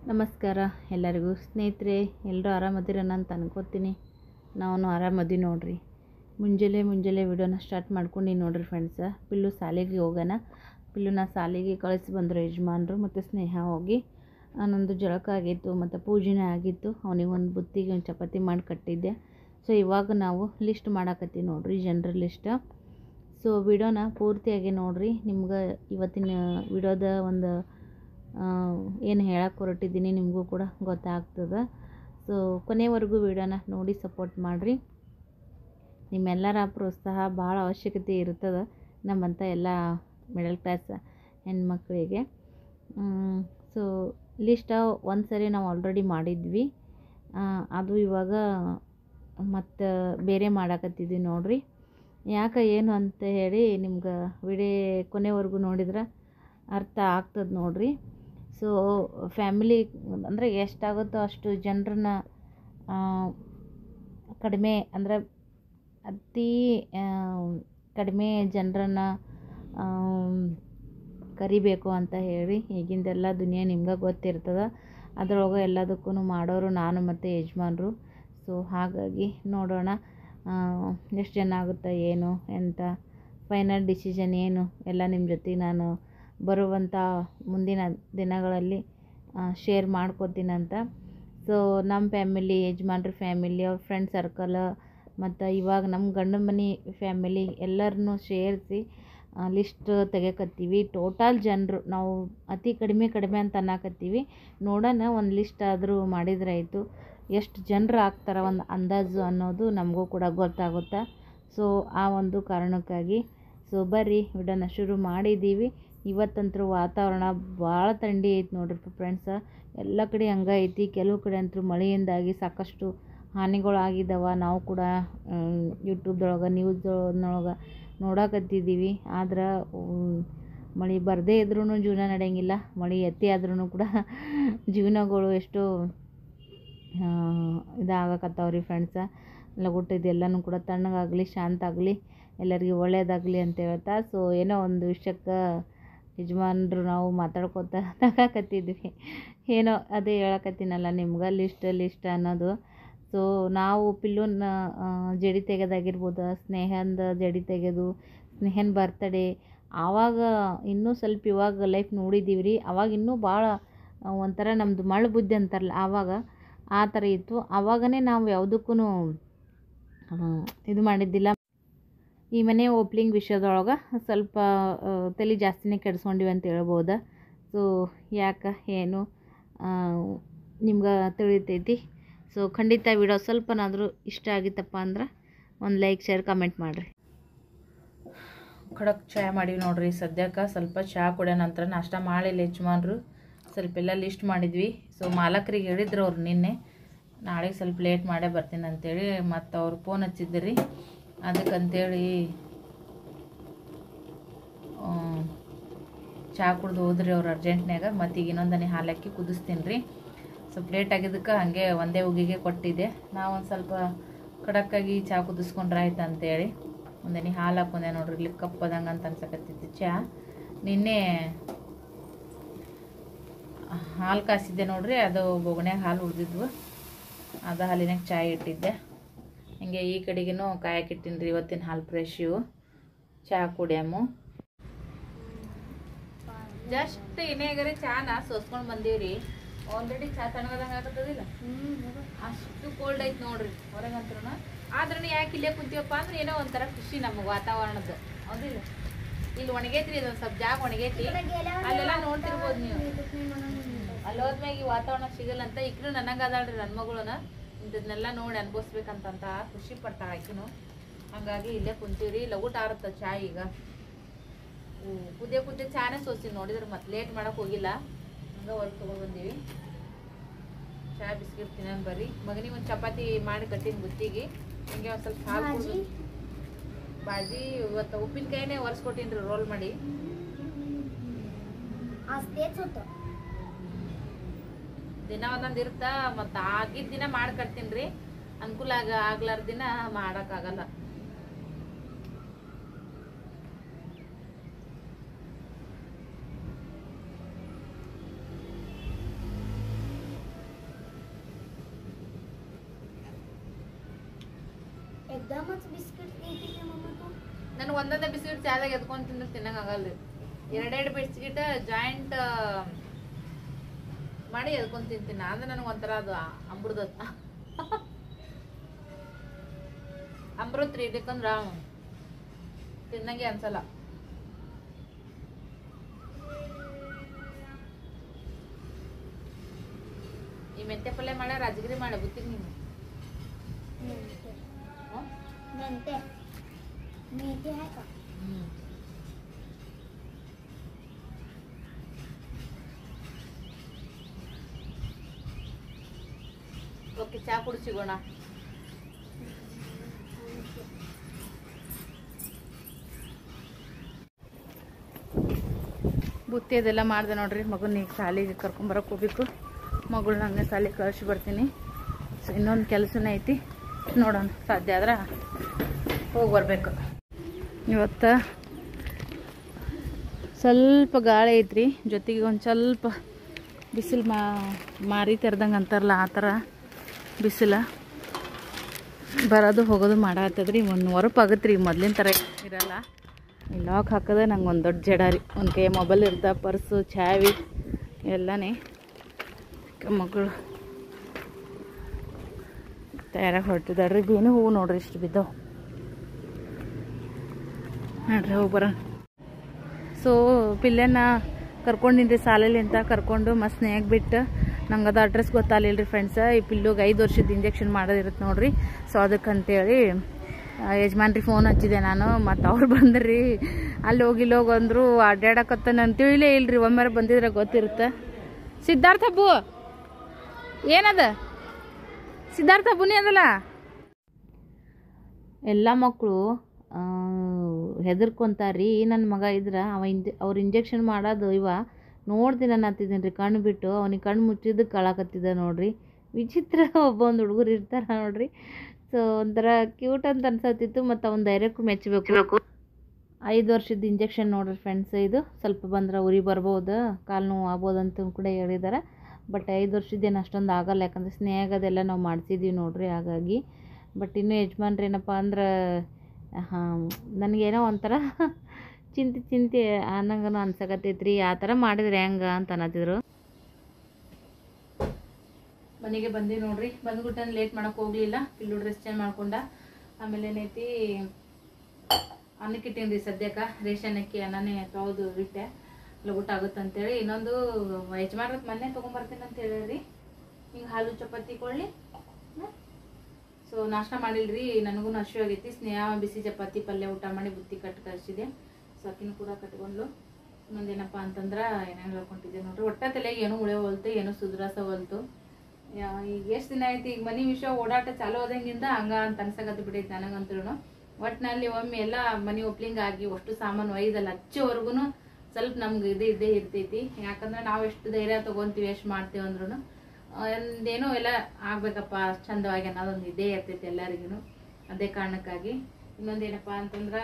ನಮಸ್ಕಾರ ಎಲ್ಲರಿಗೂ ಸ್ನೇಹಿತರೆ, ಎಲ್ಲರೂ ಆರಾಮದಿರನ ಅಂತ ಅನ್ಕೋತೀನಿ. ನಾನು ಆರಾಮದೀನಿ ನೋಡ್ರಿ. ಮುಂಜಾನೆ ವಿಡಿಯೋನ ಸ್ಟಾರ್ಟ್ ಮಾಡ್ಕೊಂಡು ನೋಡ್ರಿ ಫ್ರೆಂಡ್ಸ. ಪಿಲ್ಲು ಶಾಲೆಗೆ ಹೋಗೋಣ. ಪಿಲ್ಲುನ ಶಾಲೆಗೆ ಕಳಿಸಿ ಬಂದರು ಯಜಮಾನ್ರು ಮತ್ತು ಸ್ನೇಹ ಹೋಗಿ. ನಂದು ಜಳಕ ಆಗಿತ್ತು ಮತ್ತು ಪೂಜೆನೇ ಆಗಿತ್ತು. ಅವನಿಗೆ ಒಂದು ಬುತ್ತಿಗೆ ಒಂದು ಚಪಾತಿ ಮಾಡಿ ಕಟ್ಟಿದ್ದೆ. ಸೊ ಇವಾಗ ನಾವು ಲಿಸ್ಟ್ ಮಾಡಾಕತ್ತೀವಿ ನೋಡ್ರಿ, ಜನರ ಲಿಸ್ಟ್. ಸೊ ವಿಡಿಯೋನ ಪೂರ್ತಿಯಾಗಿ ನೋಡ್ರಿ. ನಿಮ್ಗೆ ಇವತ್ತಿನ ವಿಡಿಯೋದ ಒಂದು ಏನು ಹೇಳಕ್ಕೆ ಹೊರಟಿದ್ದೀನಿ ನಿಮಗೂ ಕೂಡ ಗೊತ್ತಾಗ್ತದೆ. ಸೊ ಕೊನೆವರೆಗೂ ವಿಡಿಯೋನ ನೋಡಿ ಸಪೋರ್ಟ್ ಮಾಡಿರಿ. ನಿಮ್ಮೆಲ್ಲರ ಪ್ರೋತ್ಸಾಹ ಭಾಳ ಅವಶ್ಯಕತೆ ಇರ್ತದೆ ನಮ್ಮಂಥ ಎಲ್ಲ ಮಿಡಲ್ ಕ್ಲಾಸ್ ಹೆಣ್ಮಕ್ಳಿಗೆ. ಸೊ ಲಿಸ್ಟ ಒಂದು ಸರಿ ನಾವು ಆಲ್ರೆಡಿ ಮಾಡಿದ್ವಿ. ಅದು ಇವಾಗ ಮತ್ತು ಬೇರೆ ಮಾಡಾಕತ್ತಿದ್ವಿ ನೋಡ್ರಿ. ಯಾಕೆ ಏನು ಅಂತ ಹೇಳಿ ನಿಮ್ಗೆ ಕೊನೆವರೆಗೂ ನೋಡಿದ್ರೆ ಅರ್ಥ ಆಗ್ತದೆ ನೋಡ್ರಿ. ಸೊ ಫ್ಯಾಮಿಲಿ ಅಂದರೆ ಎಷ್ಟಾಗುತ್ತೋ ಅಷ್ಟು ಜನರನ್ನ ಕಡಿಮೆ ಅಂದರೆ ಅತಿ ಕಡಿಮೆ ಜನರನ್ನು ಕರಿಬೇಕು ಅಂತ ಹೇಳಿ ಈಗಿಂದೆಲ್ಲ ದುನಿಯಾ ನಿಮ್ಗೆ ಗೊತ್ತಿರ್ತದೆ. ಅದರೊಳಗೆ ಎಲ್ಲದಕ್ಕೂ ಮಾಡೋರು ನಾನು ಮತ್ತು ಯಜಮಾನ್ರು. ಸೊ ಹಾಗಾಗಿ ನೋಡೋಣ ಎಷ್ಟು ಜನ ಆಗುತ್ತಾ ಏನು ಎಂತ ಫೈನಲ್ ಡಿಸಿಷನ್ ಏನು ಎಲ್ಲ ನಿಮ್ಮ ಜೊತೆ ನಾನು ಬರುವಂಥ ಮುಂದಿನ ದಿನಗಳಲ್ಲಿ ಶೇರ್ ಮಾಡ್ಕೋತೀನಂತ. ಸೊ ನಮ್ಮ ಫ್ಯಾಮಿಲಿ, ಯಜಮಾನ್ರ ಫ್ಯಾಮಿಲಿ, ಅವ್ರ ಫ್ರೆಂಡ್ ಸರ್ಕಲ್ ಮತ್ತು ಇವಾಗ ನಮ್ಮ ಗಂಡನ ಮನೆ ಫ್ಯಾಮಿಲಿ ಎಲ್ಲರನ್ನೂ ಸೇರಿಸಿ ಲಿಸ್ಟ್ ತೆಗೆಯಕತ್ತೀವಿ. ಟೋಟಲ್ ಜನರು ನಾವು ಅತಿ ಕಡಿಮೆ ಅಂತ ಅನ್ನಕತ್ತೀವಿ. ನೋಡೋಣ ಒಂದು ಲಿಸ್ಟ್ ಆದರೂ ಮಾಡಿದ್ರಾಯಿತು. ಎಷ್ಟು ಜನರು ಆಗ್ತಾರೆ ಒಂದು ಅಂದಾಜು ಅನ್ನೋದು ನಮಗೂ ಕೂಡ ಗೊತ್ತಾಗುತ್ತೆ. ಸೊ ಆ ಒಂದು ಕಾರಣಕ್ಕಾಗಿ ಸೊ ಬರ್ರಿ ವಿಡಿಯೋನ ಶುರು ಮಾಡಿದ್ದೀವಿ. ಇವತ್ತಂತೂ ವಾತಾವರಣ ಭಾಳ ಥಂಡಿ ಐತೆ ನೋಡ್ರಿ ಫ್ರೆಂಡ್ಸ. ಎಲ್ಲ ಕಡೆ ಹಂಗೆ ಐತಿ. ಕೆಲವು ಕಡೆ ಅಂತೂ ಮಳೆಯಿಂದಾಗಿ ಸಾಕಷ್ಟು ಹಾನಿಗಳಾಗಿದ್ದಾವೆ. ನಾವು ಕೂಡ ಯೂಟ್ಯೂಬ್ದೊಳಗೆ ನ್ಯೂಸ್ನೊಳಗೆ ನೋಡಕತ್ತಿದ್ದೀವಿ. ಆದ್ರೆ ಮಳೆ ಬರದೇ ಇದ್ರೂ ಜೀವನ ನಡೆಯಂಗಿಲ್ಲ, ಮಳೆ ಎತ್ತಿ ಆದ್ರೂ ಕೂಡ ಜೀವನಗಳು ಎಷ್ಟು ಇದಾಗಕತ್ತಾವ್ರಿ ಫ್ರೆಂಡ್ಸ. ಲಗುಟ್ಟಿದ್ದೆಲ್ಲನೂ ಕೂಡ ತಣ್ಣಗಾಗಲಿ, ಶಾಂತ ಆಗಲಿ, ಎಲ್ಲರಿಗೂ ಒಳ್ಳೆಯದಾಗಲಿ ಅಂತ ಹೇಳ್ತಾ ಸೊ ಏನೋ ಒಂದು ವಿಷಯಕ್ಕೆ ಯಜಮಾನ್ರು ನಾವು ಮಾತಾಡ್ಕೊತ ನಗಾಕತ್ತಿದ್ವಿ. ಏನೋ ಅದೇ ಹೇಳಕತ್ತೀನಲ್ಲ ನಿಮ್ಗೆ, ಲಿಸ್ಟ್ ಅನ್ನೋದು. ಸೊ ನಾವು ಪಿಲ್ಲುನ ಜಡಿ ತೆಗೆದಾಗಿರ್ಬೋದು, ಸ್ನೇಹಂದ ಜಡಿ ತೆಗೆದು, ಸ್ನೇಹನ ಬರ್ತಡೇ, ಆವಾಗ ಇನ್ನೂ ಸ್ವಲ್ಪ ಇವಾಗ ಲೈಫ್ ನೋಡಿದ್ದೀವಿ ರೀ. ಅವಾಗ ಇನ್ನೂ ಭಾಳ ಒಂಥರ ನಮ್ಮದು ಮಳ್ಳು ಬುದ್ಧಿ ಅಂತಾರಲ್ಲ, ಆವಾಗ ಆ ಥರ ಇತ್ತು. ಆವಾಗನೇ ನಾವು ಯಾವುದಕ್ಕೂ ಇದು ಮಾಡಿದ್ದಿಲ್ಲ. ಈ ಮನೆ ಓಪ್ಲಿಂಗ್ ವಿಷಯದೊಳಗೆ ಸ್ವಲ್ಪ ತಲೆ ಜಾಸ್ತಿನೇ ಕೆಡಿಸ್ಕೊಂಡಿವಿ ಅಂತ ಹೇಳ್ಬೋದು. ಸೊ ಯಾಕೆ ಏನು ನಿಮ್ಗೆ ತಿಳಿತೈತಿ. ಸೊ ಖಂಡಿತ ವಿಡಿಯೋ ಸ್ವಲ್ಪನಾದರೂ ಇಷ್ಟ ಆಗಿತ್ತಪ್ಪ ಅಂದ್ರೆ ಒಂದು ಲೈಕ್, ಶೇರ್, ಕಮೆಂಟ್ ಮಾಡಿರಿ. ಖಡಕ್ ಚಹಾ ಮಾಡೀವಿ ನೋಡ್ರಿ ಸದ್ಯಕ್ಕೆ. ಸ್ವಲ್ಪ ಚಹಾ ಕುಡಿಯೋ ನಂತರ ನಾಷ್ಟ ಮಾಡಿಲ್ಲ ಯಜಮಾನ್ರು. ಸ್ವಲ್ಪ ಎಲ್ಲ ಲಿಸ್ಟ್ ಮಾಡಿದ್ವಿ. ಸೊ ಮಾಲಕರಿಗೆ ಹೇಳಿದ್ರು ಅವ್ರು ನಿನ್ನೆ ನಾಳೆಗೆ ಸ್ವಲ್ಪ ಲೇಟ್ ಮಾಡೇ ಬರ್ತೀನಿ ಅಂತೇಳಿ. ಮತ್ತು ಅವ್ರು ಫೋನ್ ಹಚ್ಚಿದ್ರಿ. ಅದಕ್ಕಂತೇಳಿ ಚಹಾ ಕುಡ್ದು ಹೋದ್ರಿ ಅವ್ರು ಅರ್ಜೆಂಟ್ನಾಗ. ಮತ್ತು ಈಗ ಇನ್ನೊಂದನೇ ಹಾಲು ಹಾಕಿ ಕುದಿಸ್ತೀನಿ ರೀ. ಸ್ವಲ್ಪ ಲೇಟ್ ಆಗಿದ್ದಕ್ಕೆ ಹಾಗೆ ಒಂದೇ ಉಗಿಗೆ ಕೊಟ್ಟಿದ್ದೆ. ನಾವು ಒಂದು ಸ್ವಲ್ಪ ಖಡಕ್ಕಾಗಿ ಚಹಾ ಕುದಿಸ್ಕೊಂಡ್ರೆ ಆಯ್ತು ಅಂತೇಳಿ ಒಂದನೇ ಹಾಲು ಹಾಕೊಂಡೆ ನೋಡ್ರಿ. ಇಲ್ಲಿ ಕಪ್ಪದಂಗೆ ಅಂತ ಅನ್ಸಕತ್ತಿತ್ತು ಚಹಾ. ನಿನ್ನೆ ಹಾಲು ಕಾಸಿದ್ದೆ ನೋಡ್ರಿ, ಅದು ಬೊಗಣ್ಯಾಗ ಹಾಲು ಉಳಿದಿದ್ವು, ಅದು ಹಾಲಿನಾಗ ಚಹಾ ಇಟ್ಟಿದ್ದೆ. ಹಿಂಗೆ ಈ ಕಡೆಗೂ ಕಾಯಕ್ಕಿಟ್ಟಿನಿ ರೀ. ಇವತ್ತಿನ ಹಾಲು ಫ್ರೆಶ್ ಇವು. ಚಹಾ ಕುಡಿಯಮ್ಮು. ಜಸ್ಟ್ ಏನೇಗರೆ ಚಹಾನ ಸೋಸ್ಕೊಂಡು ಬಂದೀವ್ರಿ. ಆಲ್ರೆಡಿ ಚಹಾ ತಣ್ಣಗದಂಗೆ ಆಗತ್ತದಿಲ್ಲ, ಅಷ್ಟು ಕೋಲ್ಡ್ ಐತೆ ನೋಡ್ರಿ ಹೊರಗಂತ್ರೂ. ಆದ್ರೂ ಯಾಕೆ ಇಲ್ಲೇ ಕುಂತೀವಪ್ಪ ಅಂದ್ರೆ ಏನೋ ಒಂಥರ ಖುಷಿ ನಮಗೆ ವಾತಾವರಣದ, ಹೌದಿಲ್ಲ. ಇಲ್ಲಿ ಒಣಗೈತ್ರಿ, ಇದೊಂದು ಸ್ವಲ್ಪ ಜಾಗ ಒಣಗೈತಿ. ಅಲ್ಲೆಲ್ಲ ನೋಡ್ತಿರ್ಬೋದು ನೀವು. ಅಲ್ಲಿ ಹೋದ್ಮ್ಯಾಗ ಈ ವಾತಾವರಣ ಸಿಗಲ್ಲ ಅಂತ ಈಕನು ನನಗೆ ಅದಾಳ್ರಿ ನನ್ನ ಮಗಳನ್ನ ಇಂಥದ್ನೆಲ್ಲ ನೋಡಿ ಅನ್ಭವಿಸ್ಬೇಕಂತ ಖುಷಿ ಪಡ್ತಾಳೆ ಆಕಿನು. ಹಾಗಾಗಿ ಇಲ್ಲೇ ಕುಂತೀವ್ರಿ. ಲಗುಟ್ ಆರುತ್ತೆ ಚಹಾ. ಈಗ ಕುದಿಯ ಚಾನೇ ಸೋಸ್ತೀವಿ ನೋಡಿದ್ರೆ ಮತ್ತೆ ಲೇಟ್ ಮಾಡಕ್ಕೆ ಹೋಗಿಲ್ಲ. ಹಂಗೆ ಹೊರಗೆ ತೊಗೊಂಡು ಬಂದೀವಿ. ಚಹಾ ಬಿಸ್ಕಿಟ್ ತಿನ್ನೋಣ ಬರ್ರಿ. ಮಗನಿಗೆ ಒಂದು ಚಪಾತಿ ಮಾಡಿ ಕಟ್ಟಿನ ಬುತ್ತಿಗೆ. ಹಿಂಗೆ ಒಂದು ಸ್ವಲ್ಪ ಹಾಲು ಕುಡಿದು ಬಾಜಿ ಇವತ್ತು ಉಪ್ಪಿನಕಾಯಿನೇ ಒರೆಸ್ಕೊಟ್ಟಿನಿ ರೀ, ರೋಲ್ ಮಾಡಿ. ದಿನ ಒಂದೊಂದು ಇರ್ತಾ, ಮತ್ತು ಆಗಿದ್ದ ದಿನ ಮಾಡಿ ಕಟ್ತೀನಿ ರೀ. ಅನುಕೂಲ ಆಗ್ಲಾರ ದಿನ ಮಾಡೋಕ್ಕಾಗಲ್ಲ. ನನಗೆ ಒಂದೊಂದೇ ಬಿಸ್ಕಿಟ್ ಚಾದಾಗ ಎದ್ಕೊಂಡು ತಿಂದ್ರೆ ತಿನ್ನಂಗಾಗಲ್ರಿ. ಎರಡೆರಡು ಬಿಸ್ಕಿಟ್ ಜಾಯಿಂಟ್ ಮಾಡಿ ಎದ್ಕೊಂಡು ತಿಂತೀನಿ. ಅಂದ್ರೆ ನನಗೆ ಒಂಥರ ಅದು ಅಮೃತ ಅಮೃತ ರೀ. ಇದಕ್ಕಂದ್ರ ತಿನ್ನಂಗೆ ಅನ್ಸಲ್ಲ. ಈ ಮೆಂತೆ ಪಲ್ಯ ಮಾಡ ರಾಜಗಿರಿ ಮಾಡ ಗೊತ್ತಿಲ್ಲ ನೀನು? ಓಕೆ, ಚಾ ಕುಡಿಸಿಗೋಣ. ಬುತ್ತಿ ಅದೆಲ್ಲ ಮಾಡಿದೆ ನೋಡ್ರಿ. ಮಗನ ಈಗ ಶಾಲೆಗೆ ಕರ್ಕೊಂಬರಕ್ಕೆ ಹೋಗ್ಬೇಕು. ಮಗಳನ್ನ ಹಂಗೆ ಶಾಲೆಗೆ ಕಳಿಸಿ ಬರ್ತೀನಿ. ಸೊ ಇನ್ನೊಂದು ಕೆಲಸನೇ ಐತಿ, ನೋಡೋಣ. ಸಾಧ್ಯ ಆದ್ರೆ ಹೋಗಿ ಬರ್ಬೇಕು. ಇವತ್ತು ಸ್ವಲ್ಪ ಗಾಳಿ ಐತ್ರಿ, ಜೊತೆಗೆ ಒಂದು ಸ್ವಲ್ಪ ಬಿಸಿಲು ಮಾರಿ ತೆರೆದಂಗೆ ಅಂತಾರಲ್ಲ ಆ ಥರ ಬಿಸಿಲು ಬರೋದು ಹೋಗೋದು ಮಾಡತ್ತದ್ರಿ. ಒಂದು ಹೊರಪಾಗತ್ತೆ ರೀ, ಮೊದಲಿನ ಥರ ಇರಲ್ಲ. ಲಾಕ್ ಹಾಕೋದೆ ನಂಗೆ ಒಂದು ದೊಡ್ಡ ಜಡ ರೀ. ಒಂದು ಕೈ ಮೊಬೈಲ್ ಇರ್ತಾ, ಪರ್ಸು, ಚಾವಿ ಎಲ್ಲನೇ. ಮಕ್ಕಳು ತಯಾರಾಗಿ ಹೊರಟಿದ್ದಾಳ್ರಿ. ಬೇನು ಹೂವು ನೋಡ್ರಿ ಇಷ್ಟು ಬಿದ್ದವು ನೋಡ್ರಿ. ಹೋಗಿ ಬರೋಣ. ಸೊ ಪಿಲ್ಲೆನ ಕರ್ಕೊಂಡಿನ್ರಿ ಶಾಲೆಯಲ್ಲಿ ಅಂತ. ಕರ್ಕೊಂಡು ಮಸ್ತ್ ಸ್ನೇಹಕ್ಕೆ ಬಿಟ್ಟು ನಂಗೆ ಅದು ಅಡ್ರೆಸ್ ಗೊತ್ತಾಗಲಿಲ್ಲ ರೀ ಫ್ರೆಂಡ್ಸ. ಈ ಪಿಲ್ಲುಗೆ 5 ವರ್ಷದ ಇಂಜೆಕ್ಷನ್ ಮಾಡೋದಿರುತ್ತೆ ನೋಡ್ರಿ. ಸೊ ಅದಕ್ಕಂತೇಳಿ ಯಜಮಾನ್ರಿಗೆ ಫೋನ್ ಹಚ್ಚಿದೆ ನಾನು. ಮತ್ತು ಅವ್ರು ಬಂದ್ರಿ. ಅಲ್ಲಿ ಹೋಗಿಲ್ಲೋಗಂದ್ರು ಅಡ್ಡಾಡಕತ್ತಾನ ಅಂತೇಳಿಲೇ ಇಲ್ರಿ. ಒಮ್ಮೆರ ಬಂದಿದ್ರೆ ಗೊತ್ತಿರುತ್ತೆ. ಸಿದ್ಧಾರ್ಥ ಹಬ್ಬು ಏನದ? ಸಿದ್ಧಾರ್ಥ ಹಬ್ಬನೇ ಅದಲ್ಲ. ಎಲ್ಲ ಮಕ್ಕಳು ಹೆದರ್ಕೊಂತಾರ್ರಿ. ನನ್ನ ಮಗ ಇದ್ರೆ ಅವ್ರು ಇಂಜೆಕ್ಷನ್ ಮಾಡೋದು ನೋಡ್ತೀನಿ ನಾನು ಹತ್ತಿದ್ದೀನಿ ರೀ. ಕಣ್ಣು ಬಿಟ್ಟು ಅವನಿಗೆ ಕಣ್ಣು ಮುಚ್ಚಿದ್ದಕ್ಕೆ ಕಳಕತ್ತಿದ್ದ ನೋಡ್ರಿ. ವಿಚಿತ್ರ ಒಂದು ಹುಡುಗರು ಇರ್ತಾರ ನೋಡ್ರಿ. ಸೊ ಒಂಥರ ಕ್ಯೂಟ್ ಅಂತ ಅನ್ಸತ್ತಿತ್ತು. ಮತ್ತು ಅವನ ಧೈರ್ಯಕ್ಕೂ ಮೆಚ್ಚಬೇಕು. 5 ವರ್ಷದ ಇಂಜೆಕ್ಷನ್ ನೋಡ್ರಿ ಫ್ರೆಂಡ್ಸ್. ಇದು ಸ್ವಲ್ಪ ಬಂದ್ರೆ ಉರಿ ಬರ್ಬೋದು, ಕಾಲು ನೋವು ಆಗ್ಬೋದು ಅಂತ ಕೂಡ ಹೇಳಿದ್ದಾರೆ. ಬಟ್ 5 ವರ್ಷದ್ದೇನು ಅಷ್ಟೊಂದು ಆಗಲ್ಲ, ಯಾಕಂದರೆ ಸ್ನೇಹಗದೆಲ್ಲ ನಾವು ಮಾಡಿಸಿದ್ದೀವಿ ನೋಡ್ರಿ. ಹಾಗಾಗಿ ಬಟ್ ಇನ್ನೂ ಯಜಮಾನ್ರು ಏನಪ್ಪ ಅಂದ್ರೆ ನನಗೇನೋ ಒಂಥರ ಚಿಂತೆ ಅನ್ನಂಗನೂ ಅನ್ಸಕತ್ತೈತ್ರಿ. ಆ ಥರ ಮಾಡಿದ್ರೆ ಹೆಂಗೆ ಅಂತ ಅನ್ನತ್ತಿದ್ರು. ಮನೆಗೆ ಬಂದು ನೋಡ್ರಿ. ಬಂದ್ಬಿಟ್ಟು ಲೇಟ್ ಮಾಡೋಕೆ ಹೋಗಲಿಲ್ಲ. ಪಿಲ್ಲು ಡ್ರೆಸ್ ಚೇಂಜ್ ಮಾಡ್ಕೊಂಡ. ಆಮೇಲೆ ಏನೈತಿ ಅನ್ನಕ್ಕೆ ಇಟ್ಟೇನಿ ರೀ ಸದ್ಯಕ್ಕೆ. ರೇಷನ್ ಅಕ್ಕಿ ಅನ್ನನೇ ತೊಳೆದು ಇಟ್ಟೆ, ಲಗುಟ ಆಗುತ್ತೆ ಅಂತೇಳಿ. ಇನ್ನೊಂದು ಯಜಮಾನ್ರದ್ದು ಮೊನ್ನೆ ತೊಗೊಂಬರ್ತೀನಿ ಅಂತ ಹೇಳಿರಿ. ಹಿಂಗೆ ಹಾಲು ಚಪಾತಿ ಕೊಳ್ಳಿ. ಸೊ ನಾಷ್ಟ ಮಾಡಿಲ್ರಿ. ನನಗೂ ಹಸಿವು ಆಗೈತಿ. ಸ್ನೇಹ ಬಿಸಿ ಚಪಾತಿ ಪಲ್ಯ ಊಟ ಮಾಡಿ ಬುತ್ತಿ ಕಟ್ಟು ಕಳಿಸಿದೆ. ಸೊ ಅಕ್ಕಿನೂ ಕೂಡ ಕಟ್ಕೊಂಡು ಇನ್ನೊಂದೇನಪ್ಪ ಅಂತಂದ್ರೆ ಏನೇನು ಹೇಳ್ಕೊಂಡಿದ್ದೆ ನೋಡ್ರಿ. ಒಟ್ಟ ತಲೆಗೆ ಏನೂ ಉಳಿಯೋವಲ್ತು, ಏನೂ ಸುಧಾರಿಸೋವಲ್ತು. ಈಗ ಎಷ್ಟು ದಿನ ಆಯ್ತು ಈಗ ಮನೆ ವಿಷಯ ಓಡಾಟ ಚಾಲು ಆದಂಗಿಂದ ಹಂಗ ಅಂತ ಅನ್ಸಕತ್ತು ಬಿಟ್ಟೈತಿ ನನಗಂತೂ. ಒಟ್ಟಿನಲ್ಲಿ ಒಮ್ಮೆ ಎಲ್ಲ ಮನೆ ಓಪ್ಲಿಂಗ್ ಆಗಿ ಅಷ್ಟು ಸಾಮಾನು ಒಯ್ದಲ್ಲ ಹಚ್ಚೋವರೆಗೂ ಸ್ವಲ್ಪ ನಮ್ಗೆ ಇದ್ದೇ ಇರ್ತೈತಿ. ಯಾಕಂದ್ರೆ ನಾವು ಎಷ್ಟು ಧೈರ್ಯ ತೊಗೊತೀವಿ, ಎಷ್ಟು ಮಾಡ್ತೀವಿ ಅಂದ್ರೂ ಒಂದೇನೋ ಎಲ್ಲ ಆಗ್ಬೇಕಪ್ಪ ಚಂದವಾಗಿ ಅನ್ನೋದೊಂದು ಇದೇ ಇರ್ತೈತಿ ಎಲ್ಲರಿಗೂ. ಅದೇ ಕಾರಣಕ್ಕಾಗಿ ಇನ್ನೊಂದೇನಪ್ಪ ಅಂತಂದ್ರೆ